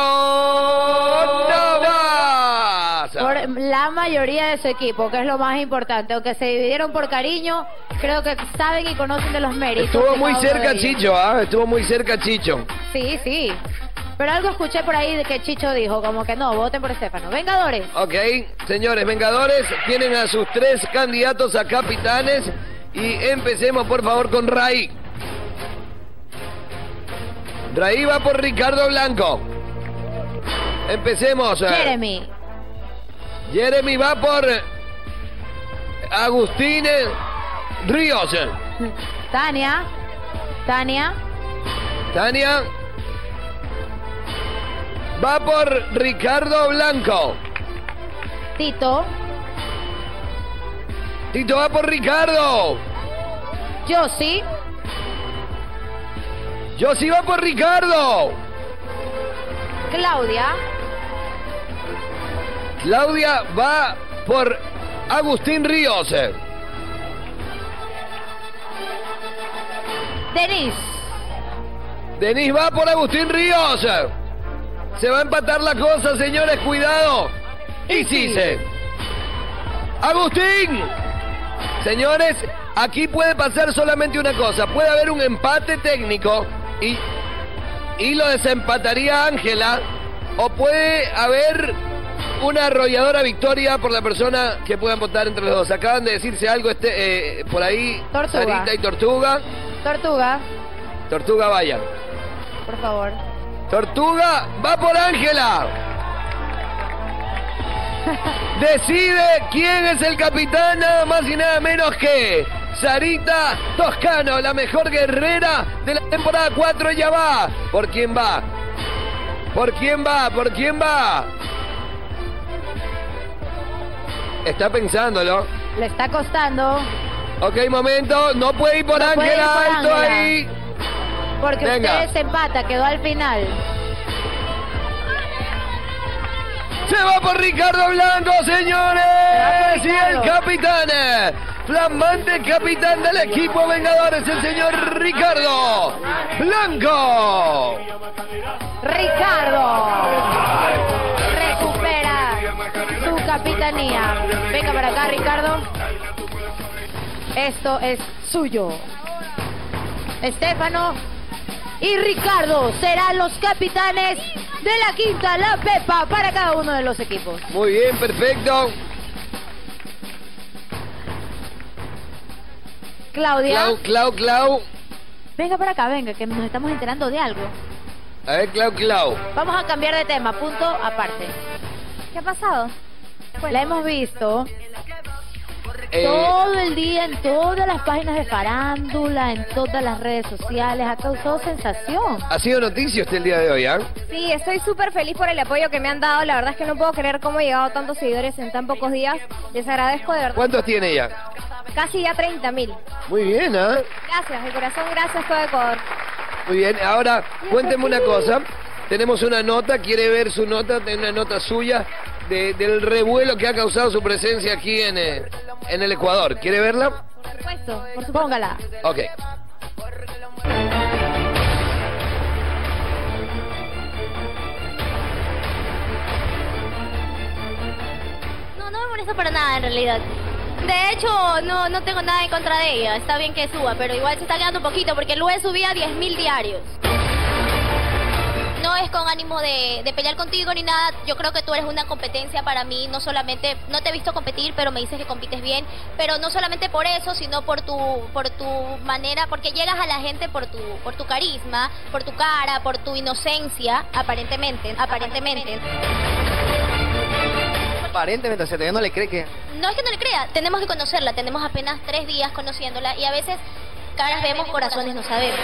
D: Navas.
B: Por la mayoría de su equipo, que es lo más importante. Aunque se dividieron por cariño, creo que saben y conocen de los méritos.
D: Estuvo
B: de
D: muy
B: cada uno
D: cerca
B: de ellos.
D: Chicho, ¿ah? Estuvo muy cerca Chicho.
B: Sí, sí. Pero algo escuché por ahí de que Chicho dijo, como que no, voten por Estefano. Vengadores.
D: Ok, señores Vengadores, tienen a sus tres candidatos a capitanes. Y empecemos, por favor, con Ray. Ray va por Ricardo Blanco. Empecemos. eh.
B: Jeremy.
D: Jeremy va por Agustín Ríos.
B: Tania. Tania.
D: Tania va por Ricardo Blanco.
B: Tito.
D: Tito va por Ricardo.
B: Josie.
D: Josie va por Ricardo.
B: Claudia.
D: Claudia va por Agustín Ríos.
B: Denise.
D: Denise va por Agustín Ríos. Se va a empatar la cosa, señores, cuidado. Y sí se. Agustín. Señores, aquí puede pasar solamente una cosa. Puede haber un empate técnico y, y lo desempataría Ángela. O puede haber una arrolladora victoria por la persona que puedan votar entre los dos. Acaban de decirse algo este, eh, por ahí.
B: Tortuga.
D: Sarita y Tortuga.
B: Tortuga.
D: Tortuga, vaya.
B: Por favor.
D: Tortuga va por Ángela. Decide quién es el capitán, nada más y nada menos que Sarita Toscano, la mejor guerrera de la temporada cuatro. Ya va. ¿Por quién va? ¿Por quién va? ¿Por quién va? Está pensándolo.
B: Le está costando.
D: Ok, momento. No puede ir por
B: No puede ir
D: Ángela.
B: por
D: Alto
B: Ángela.
D: ahí.
B: Porque
D: Venga.
B: ustedes se empata, quedó al final.
D: Se va por Ricardo Blanco, señores. Y el capitán, flamante capitán del equipo Vengadores, el señor Ricardo Blanco.
B: Ricardo recupera su capitanía. Venga para acá, Ricardo. Esto es suyo. Estefano y Ricardo serán los capitanes de la quinta, la Pepa, para cada uno de los equipos.
D: Muy bien, perfecto.
B: Claudia.
D: Clau, Clau, Clau.
B: Venga para acá, venga, que nos estamos enterando de algo.
D: A ver, Clau, Clau.
B: Vamos a cambiar de tema, punto aparte. ¿Qué ha pasado? La hemos visto
D: Eh,
B: todo el día en todas las páginas de farándula, en todas las redes sociales. Ha causado sensación.
D: Ha sido noticia usted el día de hoy, ¿ah?
M: Sí, estoy súper feliz por el apoyo que me han dado. La verdad es que no puedo creer cómo he llegado a tantos seguidores en tan pocos días. Les agradezco de verdad.
D: ¿Cuántos tiene ya?
M: Casi ya treinta mil.
D: Muy bien, ¿ah?
M: Gracias, de corazón, gracias todo Ecuador.
D: Muy bien, ahora cuénteme una cosa. Tenemos una nota, quiere ver su nota, tiene una nota suya de, del revuelo que ha causado su presencia aquí en, eh, en el Ecuador. ¿Quiere verla?
B: Por supuesto, por supuesto. Póngala.
D: Ok.
N: No, no me molesta para nada en realidad. De hecho, no, no tengo nada en contra de ella. Está bien que suba, pero igual se está quedando un poquito porque Lue subía diez mil diarios. No es con ánimo de, de pelear contigo ni nada. Yo creo que tú eres una competencia para mí. No solamente, no te he visto competir, pero me dices que compites bien. Pero no solamente por eso, sino por tu, por tu manera, porque llegas a la gente por tu, por tu carisma, por tu cara, por tu inocencia, aparentemente, aparentemente.
O: Aparentemente, o sea, todavía no le cree que...
N: No es que no le crea, tenemos que conocerla, tenemos apenas tres días conociéndola y a veces caras vemos, corazones no sabemos.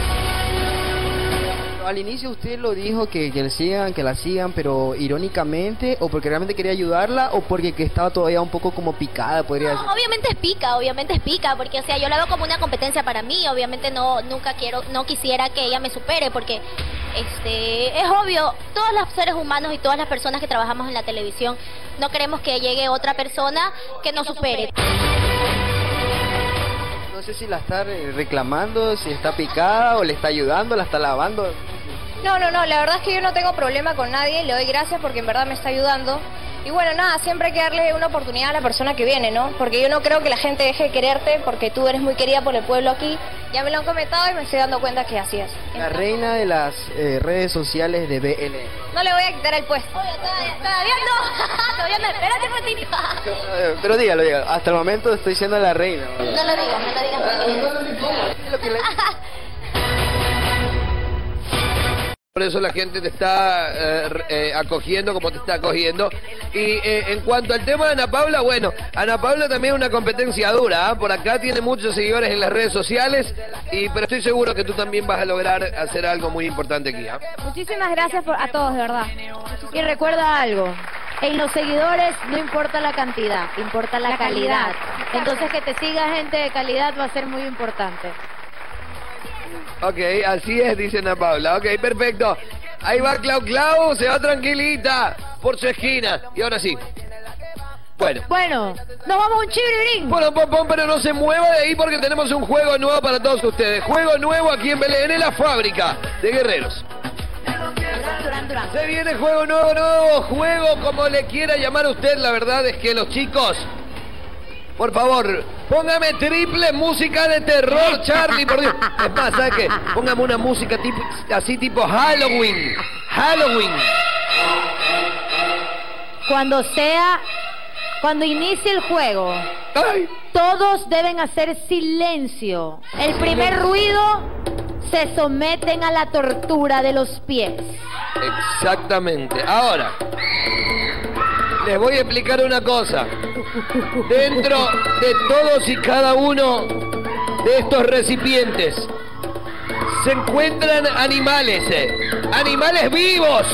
O: Al inicio usted lo dijo que, que le sigan, que la sigan, pero irónicamente, o porque realmente quería ayudarla, o porque que estaba todavía un poco como picada, podría decir.
N: No, obviamente es pica, obviamente es pica, porque o sea, yo la veo como una competencia para mí, obviamente no, nunca quiero, no quisiera que ella me supere, porque este, es obvio, todos los seres humanos y todas las personas que trabajamos en la televisión no queremos que llegue otra persona que nos supere.
O: No sé si la está eh, reclamando, si está picada o le está ayudando, la está lavando.
M: No, no, no, la verdad es que yo no tengo problema con nadie, le doy gracias porque en verdad me está ayudando. Y bueno, nada, siempre hay que darle una oportunidad a la persona que viene, ¿no? Porque yo no creo que la gente deje de quererte porque tú eres muy querida por el pueblo aquí. Ya me lo han comentado y me estoy dando cuenta que así es.
O: La reina de las eh, redes sociales de B L.
M: No le voy a quitar el puesto.
N: Todavía, todavía no, todavía no, espérate, Martín.
O: Eh, Pero dígalo, dígalo. Hasta el momento estoy siendo la reina.
N: No lo digas, no lo digas.
O: Lo que le...
D: Por eso la gente te está eh, eh, acogiendo como te está acogiendo. Y eh, en cuanto al tema de Ana Paula, bueno, Ana Paula también es una competencia dura, ¿eh? Por acá tiene muchos seguidores en las redes sociales, y pero estoy seguro que tú también vas a lograr hacer algo muy importante aquí, ¿eh?
M: Muchísimas gracias por, a todos, de verdad.
B: Y recuerda algo, en los seguidores no importa la cantidad, importa la,
M: La
B: calidad.
M: calidad.
B: Entonces que te siga gente de calidad va a ser muy importante.
D: Ok, así es, dice Ana Paula. Ok, perfecto. Ahí va Clau Clau, se va tranquilita por su esquina. Y ahora sí. Bueno.
B: Bueno, nos vamos a un chibirirín.
D: Bueno, pom, pom, pero no se mueva de ahí porque tenemos un juego nuevo para todos ustedes. Juego nuevo aquí en Belén, en la fábrica de guerreros.
B: Durán, Durán.
D: Se viene juego nuevo, nuevo juego, como le quiera llamar usted. La verdad es que los chicos... Por favor, póngame triple música de terror, Charlie, por Dios. Es más, ¿sabes qué? Póngame una música tipo, así tipo Halloween. Halloween.
B: Cuando sea, cuando inicie el juego,
D: Ay.
B: todos deben hacer silencio. El primer ruido se someten a la tortura de los pies.
D: Exactamente. Ahora, les voy a explicar una cosa. Dentro de todos y cada uno de estos recipientes se encuentran animales, eh, animales vivos.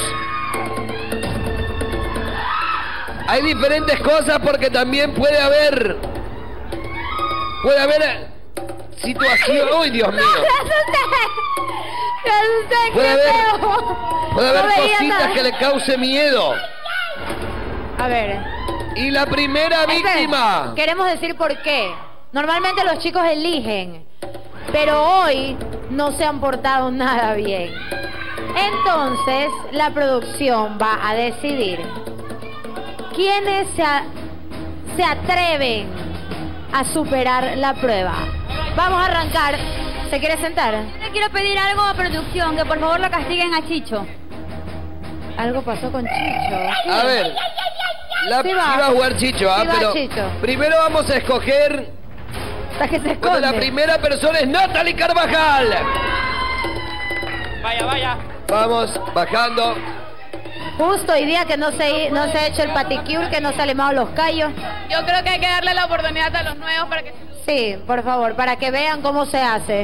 D: Hay diferentes cosas porque también puede haber, puede haber situación. ¡Uy, Dios mío!
B: ¡Me asusté!
D: Puede
B: ¡Qué
D: haber,
B: feo!
D: puede haber
B: No veía
D: cositas
B: nada.
D: que le cause miedo.
B: A ver.
D: Y la primera víctima.
B: Espera, queremos decir por qué. Normalmente los chicos eligen, pero hoy no se han portado nada bien. Entonces, la producción va a decidir quiénes se, a- se atreven a superar la prueba. Vamos a arrancar. ¿Se quiere sentar?
G: Le quiero pedir algo a producción, que por favor lo castiguen a Chicho.
B: Algo pasó con Chicho.
D: A ver, la,
B: Sí va.
D: iba a jugar Chicho, ah,
B: Sí va
D: pero
B: Chicho.
D: primero vamos a escoger.
B: Hasta que se
D: Bueno,
B: esconde.
D: la primera persona es Natalie Carvajal.
K: Vaya, vaya.
D: Vamos bajando.
B: Justo hoy día que no se, no se ha hecho el paticure, que no se ha limado los callos.
P: Yo creo que hay que darle la oportunidad a los nuevos para que...
B: Sí, por favor, para que vean cómo se hace.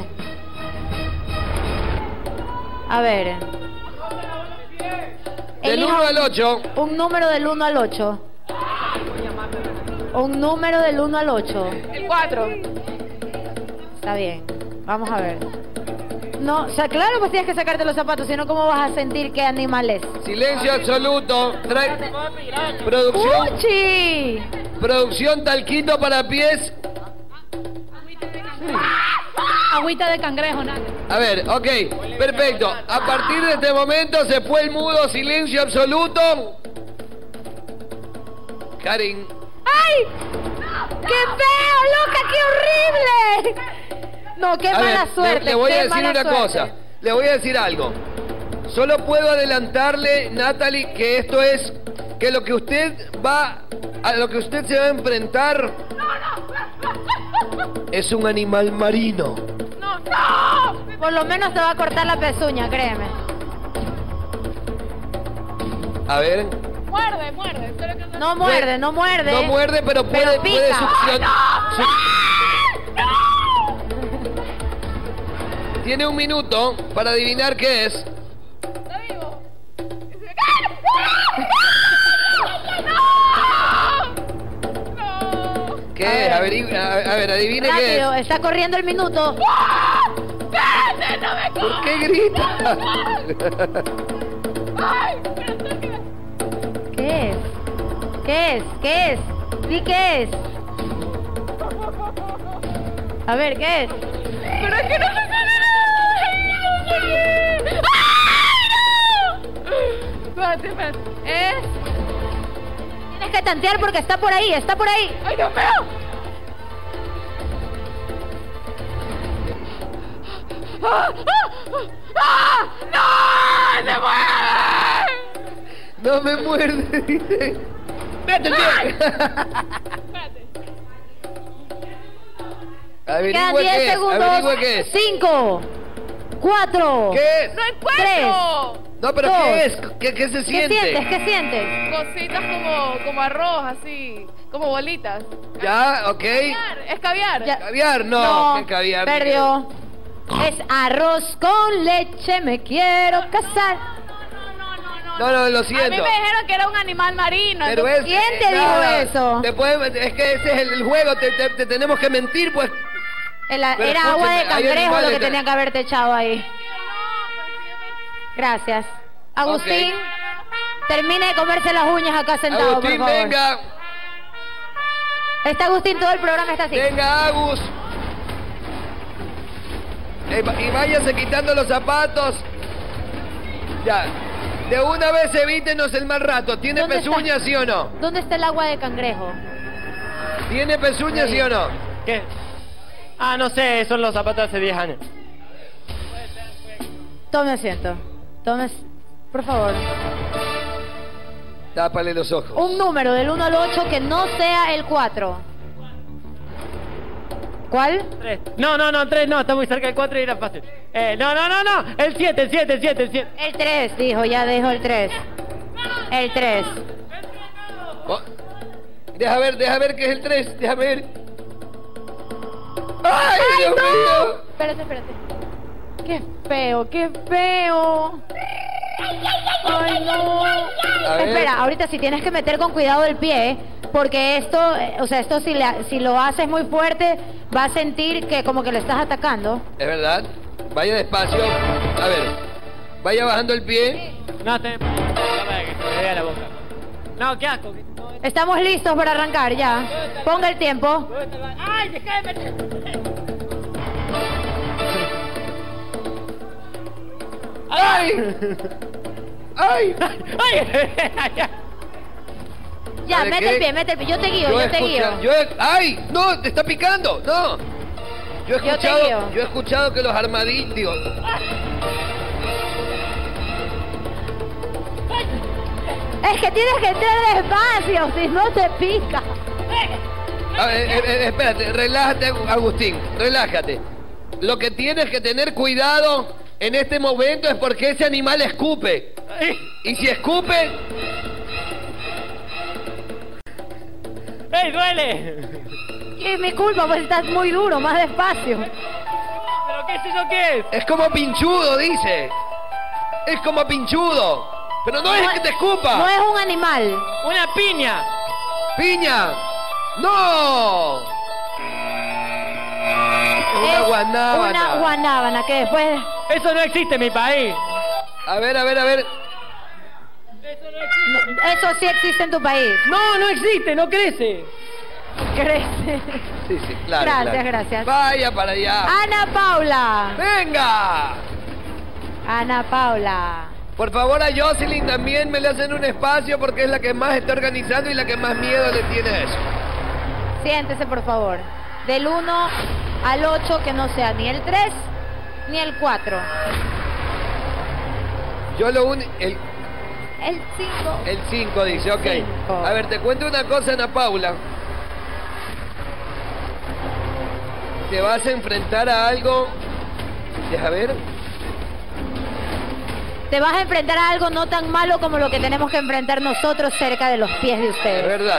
B: A ver.
D: Del
B: Elija
D: uno al ocho.
B: Un número del uno al ocho. Un número del uno al ocho.
P: El cuatro.
B: Está bien. Vamos a ver. No, o sea, claro, pues tienes que sacarte los zapatos, si no, ¿cómo vas a sentir qué animal es?
D: Silencio absoluto. Trae producción.
B: ¡Uchi!
D: Producción talquito para pies.
E: Agüita de cangrejo, nada.
D: A ver, ok, perfecto. A partir de este momento se fue el mudo, silencio absoluto. Karin.
B: ¡Ay! ¡Qué feo, loca! ¡Qué horrible! No, qué
D: A
B: mala
D: ver,
B: suerte.
D: Le, le voy
B: qué
D: a decir
B: mala
D: una
B: suerte.
D: cosa. Le voy a decir algo. Solo puedo adelantarle, Natalie, que esto es que lo que usted va a lo que usted se va a enfrentar es un animal marino.
B: ¡No, no! Por lo menos te va a cortar la pezuña, créeme.
D: A ver.
P: Muerde, muerde. Espero que no...
B: No muerde, no muerde.
D: No muerde, pero puede,
B: Pero pica.
D: puede succionar. Tiene un minuto para adivinar qué es.
P: Está vivo.
D: ¿Qué es? Averigu- a, a ver, adivine qué es.
B: Rápido, está corriendo el minuto.
P: ¡Cállate! ¡No me
D: ¿Por qué grita?
B: ¿Qué es? ¿Qué es? ¿Qué es? ¿Sí qué es? A ver, ¿qué es?
P: Pero es que no me sale nada. ¡Ay, no! Espérate, espérate. Es...
B: Tienes que tantear porque está por ahí, está por ahí.
P: ¡Ay, Dios mío! ¡Ah! ¡Ah! ¡Ah! ¡No! ¡Se muerde!
D: No me muerde, dice. Vete,
B: Quedan
D: Averigüe
B: diez
D: qué es,
B: segundos.
D: averigüe qué es.
B: cinco, cuatro,
D: ¿Qué es?
P: ¡No encuentro!
D: No, pero
B: Dos.
D: ¿qué es? ¿Qué, qué se
B: ¿Qué
D: siente?
B: sientes? ¿Qué sientes?
P: Cositas como, como arroz, así, como bolitas.
D: Ya, ok.
P: Caviar, es caviar.
B: Ya.
D: Caviar, no. ¿Qué caviar?
B: Perdió. Es arroz con leche, me quiero casar.
D: No, no, lo
P: A mí
D: siento.
P: me dijeron que era un animal marino.
D: Pero
P: entonces-
D: es,
B: ¿Quién te dijo
D: nada,
B: eso?
D: te puede- es que ese es el, el juego, te, te- te tenemos que mentir, pues.
B: El-
D: Pero
B: era agua de
D: escúcheme, hay
B: cangrejo lo
D: animales
B: que
D: de-
B: tenían que haberte echado ahí. Gracias. Agustín, termine de comerse las uñas acá sentado,
D: Agustín,
B: por favor.
D: venga.
B: Está Agustín, todo el programa está así.
D: Venga, Agus. Eh, va- y váyase quitando los zapatos. Ya. De una vez evítenos el mal rato. ¿Tiene
B: ¿Dónde
D: pezuñas,
B: está?
D: sí o no?
B: ¿Dónde está el agua de cangrejo?
D: ¿Tiene pezuñas, sí o no?
K: ¿Qué? Ah, no sé, son los zapatos de hace diez años.
B: Tome asiento. Tome, por favor.
D: Tápale los ojos.
B: Un número del uno al ocho que no sea el cuatro. ¿Cuál?
K: Tres. No, no, no, tres no, está muy cerca del cuatro y era fácil. Eh, no, no, no, no, el siete, el siete, el siete, el siete.
B: El tres, dijo, ya dijo el tres. El tres.
D: Oh, deja ver, deja ver qué es el tres. Deja ver. ¡Ay, Dios mío!
B: Espérate, espérate. Qué feo, qué feo. Ay, no.
D: A ver.
B: Espera, ahorita si tienes que meter con cuidado el pie, porque esto, eh, o sea, esto si, la- si lo haces muy fuerte, va a sentir que como que le estás atacando.
D: Es verdad. Vaya despacio. A ver. Vaya bajando el pie.
K: No, te... que se me vea la boca. No, qué asco.
B: Estamos listos para arrancar ya. Ponga el tiempo.
K: ¡Ay, deja de meter!
D: ¡Ay! ¡Ay!
K: ¡Ay!
B: Ya,
D: ¿Sabe
B: mete
D: qué?
B: el pie, mete el pie. Yo te guío,
D: Yo
B: yo,
D: he
B: te guío.
D: escuchado- yo he- ¡Ay! ¡No! ¡Te está picando! ¡No! Yo he
B: Yo te
D: escuchado,
B: guío.
D: yo he escuchado que los armadillos.
B: Es que tienes que entrar despacio, si no te pica.
D: A ver, eh, eh, espérate, relájate, Agustín, relájate. Lo que tienes que tener cuidado en este momento es porque ese animal escupe. Y si escupe,
K: ¡Ey, duele!
B: Es mi culpa, pues estás muy duro, más despacio.
K: ¿Pero qué es eso qué es?
D: es como pinchudo, dice. Es como pinchudo. Pero no, es que te escupa.
B: No es un animal.
K: ¡Una piña!
D: ¡Piña! ¡No! Es una guanábana.
B: Una guanábana que después...
K: Eso no existe en mi país.
D: A ver, a ver, a ver.
B: Eso sí existe en tu país.
K: No, no existe, no crece.
B: Crece.
D: Sí, sí, claro.
B: Gracias,
D: claro.
B: gracias.
D: Vaya para allá.
B: Ana Paula.
D: ¡Venga!
B: Ana Paula.
D: Por favor, a Jocelyn también me le hacen un espacio porque es la que más está organizando y la que más miedo le tiene a eso.
B: Siéntese, por favor. Del uno al ocho que no sea ni el tres ni el cuatro.
D: Yo lo único... El
B: El cinco.
D: el cinco dice, ok.
B: Cinco.
D: A ver, te cuento una cosa, Ana Paula. Te vas a enfrentar a algo... Deja ver.
B: Te vas a enfrentar a algo no tan malo como lo que tenemos que enfrentar nosotros cerca de los pies de
D: Es
B: ustedes.
D: verdad.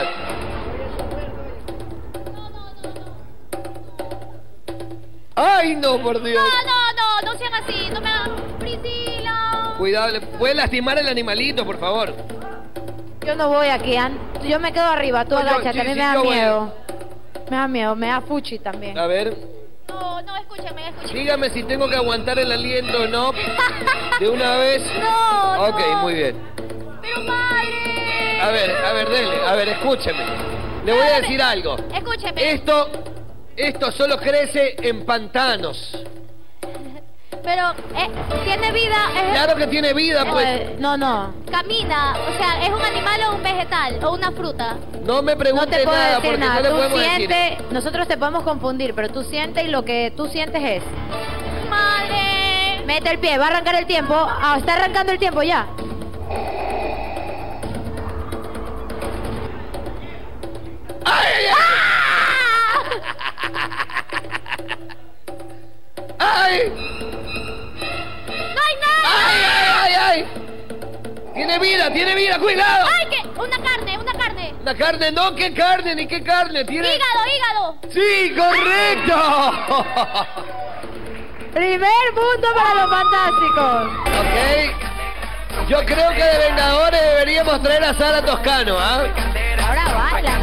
D: ¡Ay, no, por Dios!
N: No, no, no, no sean así, no me hagan... Priscila.
D: Cuidado, le puede lastimar al animalito, por favor.
B: Yo no voy aquí, An- yo me quedo arriba, tú
D: No, yo-
B: agáchate,
D: sí,
B: a mí
D: sí,
B: me da
D: yo voy.
B: miedo. Me da miedo, me da fuchi también.
D: A ver.
N: No, No, no, escúchame, escúchame.
D: Dígame si tengo que aguantar el aliento o no. De una vez.
N: No,
D: Ok,
N: no.
D: muy bien.
N: Pero madre.
D: A ver, a ver, dele. A ver, escúcheme. Le voy a decir algo.
N: Escúcheme.
D: Esto, esto solo crece en pantanos.
N: Pero, eh, tiene vida. Es...
D: Claro que tiene vida, pues.
B: Eh, no, no.
N: Camina, o sea, ¿es un animal o un vegetal? ¿O una fruta?
D: No me
B: No
D: pregunte
B: te puedo
D: nada
B: decir
D: porque
B: nada.
D: no le
B: Tú
D: podemos
B: sientes,
D: decir.
B: nosotros te podemos confundir, pero tú sientes y lo que tú sientes es.
N: Madre.
B: Mete el pie, va a arrancar el tiempo. Ah, está arrancando el tiempo ya.
D: ¡Ay, ay, ay! ¡Ay!
N: ¡No hay nada!
D: ¡Ay, ay, ay, ay! ¡Tiene vida, tiene vida! ¡Cuidado!
N: ¡Ay, qué! Una carne, una carne.
D: La carne, no, ¿qué carne? Ni qué carne, tiene...
N: Hígado, hígado.
D: ¡Sí, correcto!
B: Primer punto para los fantásticos.
D: Ok. Yo creo que de Vengadores deberíamos traer a Sara Toscano, ¿ah?
B: Ahora bailan.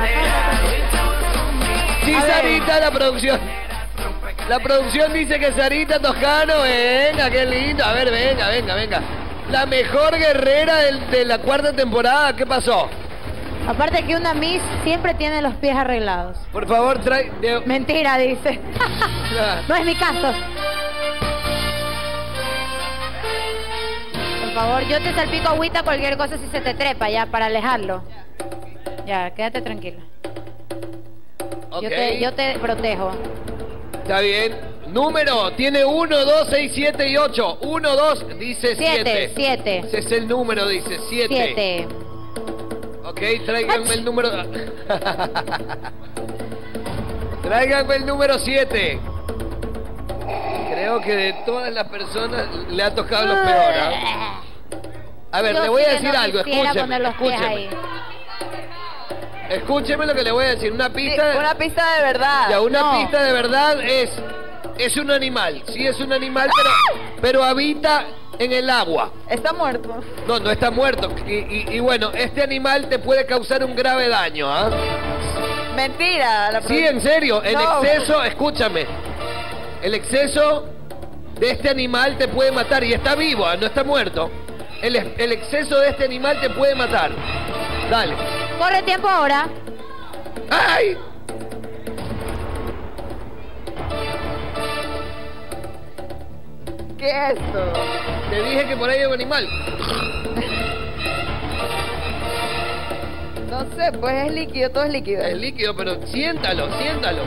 D: Sí, Sarita, la producción. La producción dice que Sarita Toscano, venga, qué lindo. A ver, venga, venga, venga. La mejor guerrera del- de la cuarta temporada, ¿qué pasó?
B: Aparte que una Miss siempre tiene los pies arreglados.
D: Por favor, trae... de-
B: Mentira, dice. No es mi caso. Por favor, yo te salpico agüita cualquier cosa si se te trepa ya para alejarlo. Ya, quédate tranquila.
D: Ok.
B: Yo te, yo te protejo.
D: Está bien. Número, tiene uno, dos, seis, siete y ocho. uno, dos, dice
B: Siete,
D: siete.
B: siete.
D: Ese es el número, dice siete.
B: Siete.
D: Ok, tráiganme el número... Tráiganme el número siete. Creo que de todas las personas le ha tocado lo peor, ¿ah? A ver,
B: Yo
D: le voy
B: sí
D: a
B: que
D: decir
B: no
D: algo,
B: quisiera
D: escúcheme,
B: poner los pies
D: escúcheme.
B: ahí.
D: Escúcheme lo que le voy a decir, una pista...
Q: Sí, una pista de verdad.
D: Ya, una
Q: No.
D: pista de verdad es... Es un animal, sí es un animal, pero, pero habita en el agua.
Q: Está muerto.
D: No, no está muerto. Y, y- y bueno, este animal te puede causar un grave daño, ¿ah?
Q: Mentira. La
D: Sí, en serio, el
Q: No.
D: exceso, escúchame, el exceso de este animal te puede matar y está vivo, ¿ah? No está muerto. El, el exceso de este animal te puede matar. Dale.
B: Corre tiempo ahora.
D: ¡Ay!
Q: ¿Qué es esto?
D: Te dije que por ahí hay un animal.
Q: No sé, pues es líquido, todo es líquido.
D: Es líquido, pero siéntalo, siéntalo.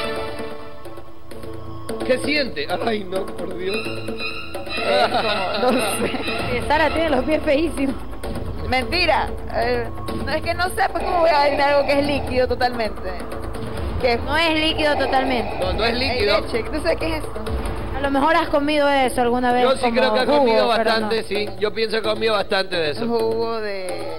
D: ¿Qué siente? Ay, no, por Dios.
Q: No sé.
B: Sí, Sara tiene los pies feísimos.
Q: Mentira. Eh, no es que no sé, pues cómo voy a adivinar algo que es líquido totalmente. ¿Qué?
B: No es líquido totalmente.
D: No, no es líquido.
Q: Hay leche, no sé qué es esto.
B: A lo mejor has comido eso alguna vez.
D: Yo sí
B: como
D: creo que ha
B: jugo,
D: comido
B: pero
D: bastante,
B: no.
D: sí. Yo pienso que ha comido bastante de eso.
Q: Jugo de...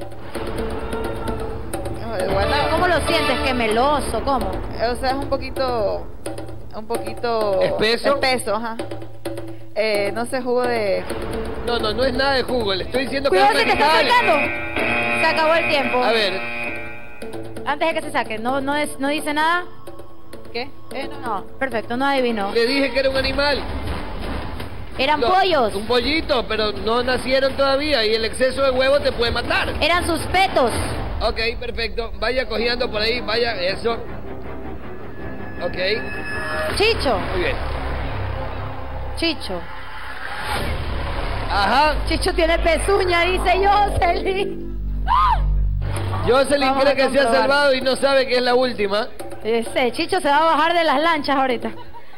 Q: No, de guanábana.
B: ¿Cómo lo sientes? ¿Que meloso? ¿Cómo?
Q: O sea, es un poquito... Un poquito...
D: ¿Espeso?
Q: Espeso, ajá. Eh, no sé, jugo de...
D: No, no, no es nada de jugo. Le estoy diciendo que
B: Cuidado,
D: es
B: se
D: un
B: te está
D: animal.
B: sacando. Se acabó el tiempo.
D: A ver,
B: Antes de que se saque, ¿no, no, es, no dice nada? ¿Qué? Eh, no. no, perfecto, no adivinó.
D: le dije que era un animal.
B: Eran
D: Lo-
B: pollos.
D: Un pollito, pero no nacieron todavía y el exceso de huevo te puede matar.
B: Eran sus petos.
D: Ok, perfecto. Vaya cogiendo por ahí, vaya, eso. Ok,
B: Chicho.
D: muy bien.
B: Chicho.
D: Ajá.
B: Chicho tiene pezuña, dice Jocelyn.
D: Jocelyn
B: Vamos
D: cree
B: a
D: que se ha
B: comprobar.
D: salvado y no sabe que es la última.
B: Ese Chicho se va a bajar de las lanchas ahorita.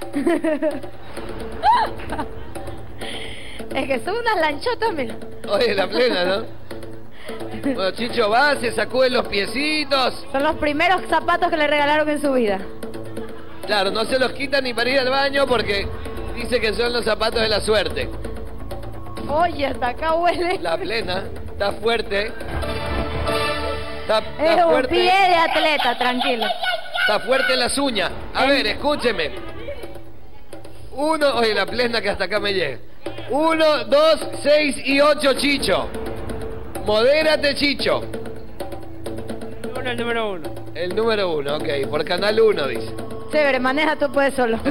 B: Es que son unas lanchotas, mira.
D: Oye, la plena, ¿no? Bueno, Chicho va, se sacude los piecitos.
B: Son los primeros zapatos que le regalaron en su vida.
D: Claro, no se los quita ni para ir al baño porque dice que son los zapatos de la suerte.
B: Oye, hasta acá huele.
D: La plena, está fuerte. Está,
B: Es
D: está
B: un
D: fuerte.
B: pie de atleta, tranquilo.
D: Está fuerte las uñas. A ver, escúcheme. Uno, oye, la plena que hasta acá me llega. Uno, dos, seis y ocho, Chicho. Modérate, Chicho.
K: Uno, el número uno.
D: El número uno, ok. Por canal uno, dice.
B: Chévere, maneja tú puedes solo.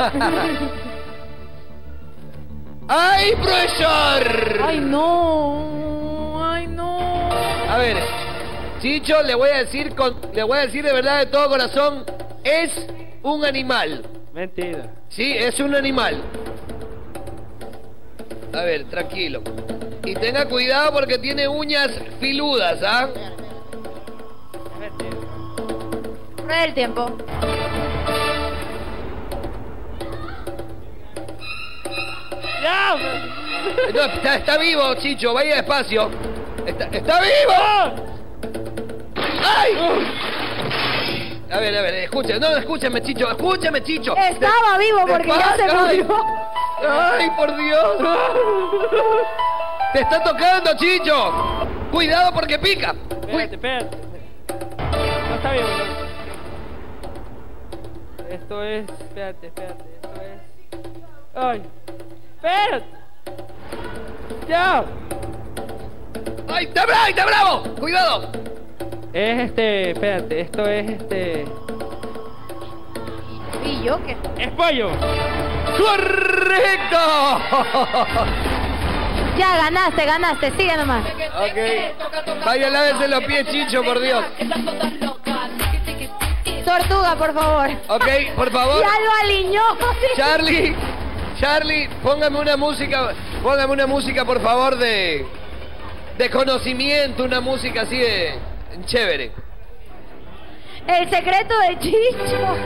D: ¡Ay, profesor!
B: ¡Ay, no! ¡Ay, no!
D: A ver, Chicho, le voy a decir con, le voy a decir de verdad de todo corazón, es un animal.
K: Mentira.
D: Sí, es un animal. A ver, tranquilo. Y tenga cuidado porque tiene uñas filudas, ¿ah?
B: Prueba el tiempo.
K: ¡Ya!
D: No, está, está vivo, Chicho, vaya despacio. ¡Está, está vivo! ¡Ay! A ver, a ver, escúchame, no, escúchame, Chicho, escúchame, Chicho.
B: Estaba
D: De-
B: vivo porque ya se
D: despacio,
B: murió.
D: ¡Ay, ay, por Dios! ¡Te está tocando, Chicho! ¡Cuidado porque pica!
K: Espérate, espérate. No está bien. No. Esto es... Espérate, espérate. Esto es... ¡Ay! ¡Espérate! ¡Ya!
D: ¡Ay, está bravo, está bravo! ¡Cuidado!
K: Es este... Espérate, esto es este...
B: ¿Y yo qué?
K: ¡Es pollo!
D: ¡Correcto!
B: Ya ganaste, ganaste, sigue nomás.
D: Ok. Vaya, lávese los pies, Chicho, por Dios.
B: Tortuga, por favor.
D: Ok, por favor.
B: Ya lo aliñó.
D: Charlie, Charlie, póngame una música, póngame una música, por favor, de, de conocimiento, una música así de chévere.
B: El secreto de Chicho.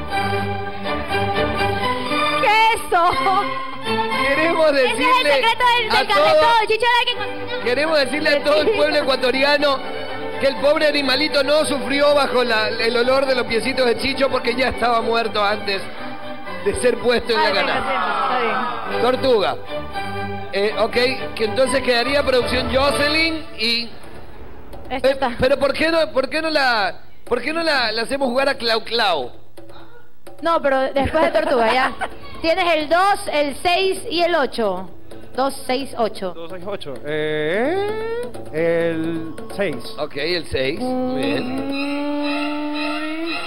B: ¿Qué es eso?
D: Queremos
B: Ese es el
D: decirle
B: secreto del,
D: a
B: del
D: todo-
B: cafetón. Chicho era el que cocinaba.
D: Queremos decirle a todo el pueblo ecuatoriano que el pobre animalito no sufrió bajo la- el olor de los piecitos de Chicho porque ya estaba muerto antes de ser puesto en la canasta.
B: Está bien.
D: Tortuga. Eh, ok, que entonces quedaría producción Jocelyn y...
B: Esto
D: Eh,
B: está.
D: pero ¿por qué no, por qué no la, por qué no la, la hacemos jugar a Clau Clau?
B: No, pero después de Tortuga, ya. Tienes el dos, el seis y el ocho. dos, seis, ocho.
K: dos, seis, ocho. Eh, el seis.
D: Ok, el seis. Muy bien.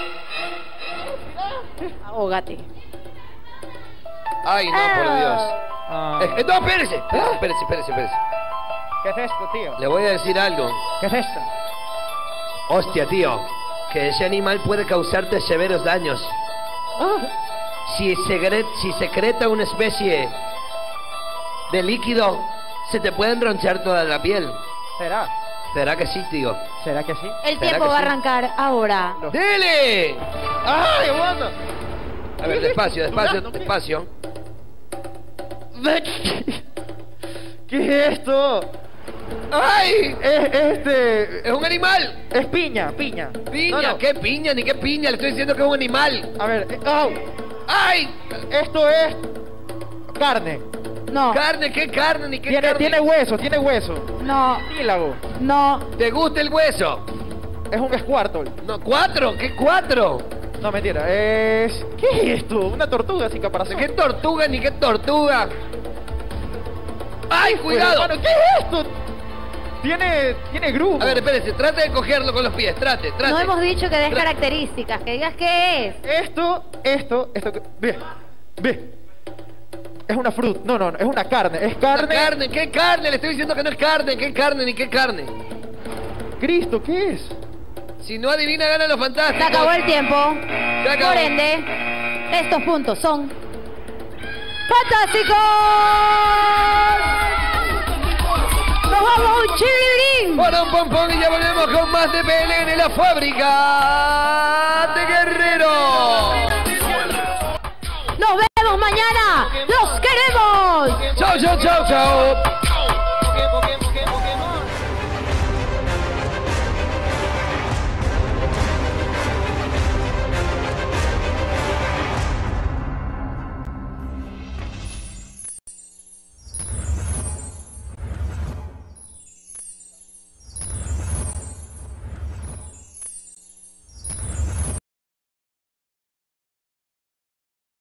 B: Ahógate.
D: Ay, no, por Dios.
K: Ah.
D: Eh, eh, no, espérese. Espérese, espérese, espérese, espérese.
K: ¿Qué es esto, tío?
D: Le voy a decir algo.
K: ¿Qué es esto?
D: Hostia, tío. Que ese animal puede causarte severos daños. Si, segre- si secreta una especie de líquido, se te puede enronchar toda la piel.
K: ¿Será?
D: ¿Será que sí, tío?
K: ¿Será que sí?
B: El
D: ¿Será
B: tiempo
D: que
B: va a
D: sí?
B: arrancar ahora.
D: ¡Dele! ¡Ay, aguanta! A ver, despacio, despacio, despacio.
K: ¿Qué es esto?
D: ¡Ay!
K: Es este...
D: ¡Es un animal!
K: Es piña, piña.
D: ¡Piña!
K: No, no.
D: ¿Qué piña? Ni qué piña, le estoy diciendo que es un animal.
K: A ver, eh, au.
D: ¡Ay!
K: Esto es... Carne.
B: No,
D: ¿Carne? ¿Qué carne? Ni qué
K: Tiene,
D: carne.
K: tiene hueso, tiene hueso.
B: no,
K: Cartílago.
B: no.
D: ¿Te gusta el hueso?
K: Es un squartle.
D: No, ¿cuatro? ¿Qué cuatro?
K: No, mentira. Es... ¿Qué es esto? Una tortuga sin caparazón.
D: ¿Qué tortuga ni qué tortuga? ¡Ay, cuidado!
K: Hermano, ¿qué es esto? Tiene... Tiene grumo.
D: A ver, espérese, trate de cogerlo con los pies, trate, trate.
B: No hemos dicho que des
D: Tra-
B: características, que digas qué es.
K: Esto, esto, esto... que- Ve, ve. Es una fruta. No, no, no, es una carne. Es
D: Una
K: carne...
D: carne, ¿qué carne? Le estoy diciendo que no es carne, ¿qué carne ni qué carne?
K: Cristo, ¿qué es?
D: Si no adivina, ganan los
B: Se
D: fantásticos.
B: acabó el tiempo.
D: Se acabó.
B: Por ende, estos puntos son fantásticos. Nos vamos a un chirirín.
D: Para un pompón y ya volvemos con más de P L N, la fábrica de Guerrero.
B: Nos vemos mañana. Los queremos.
D: Chao, chao, chao, chao.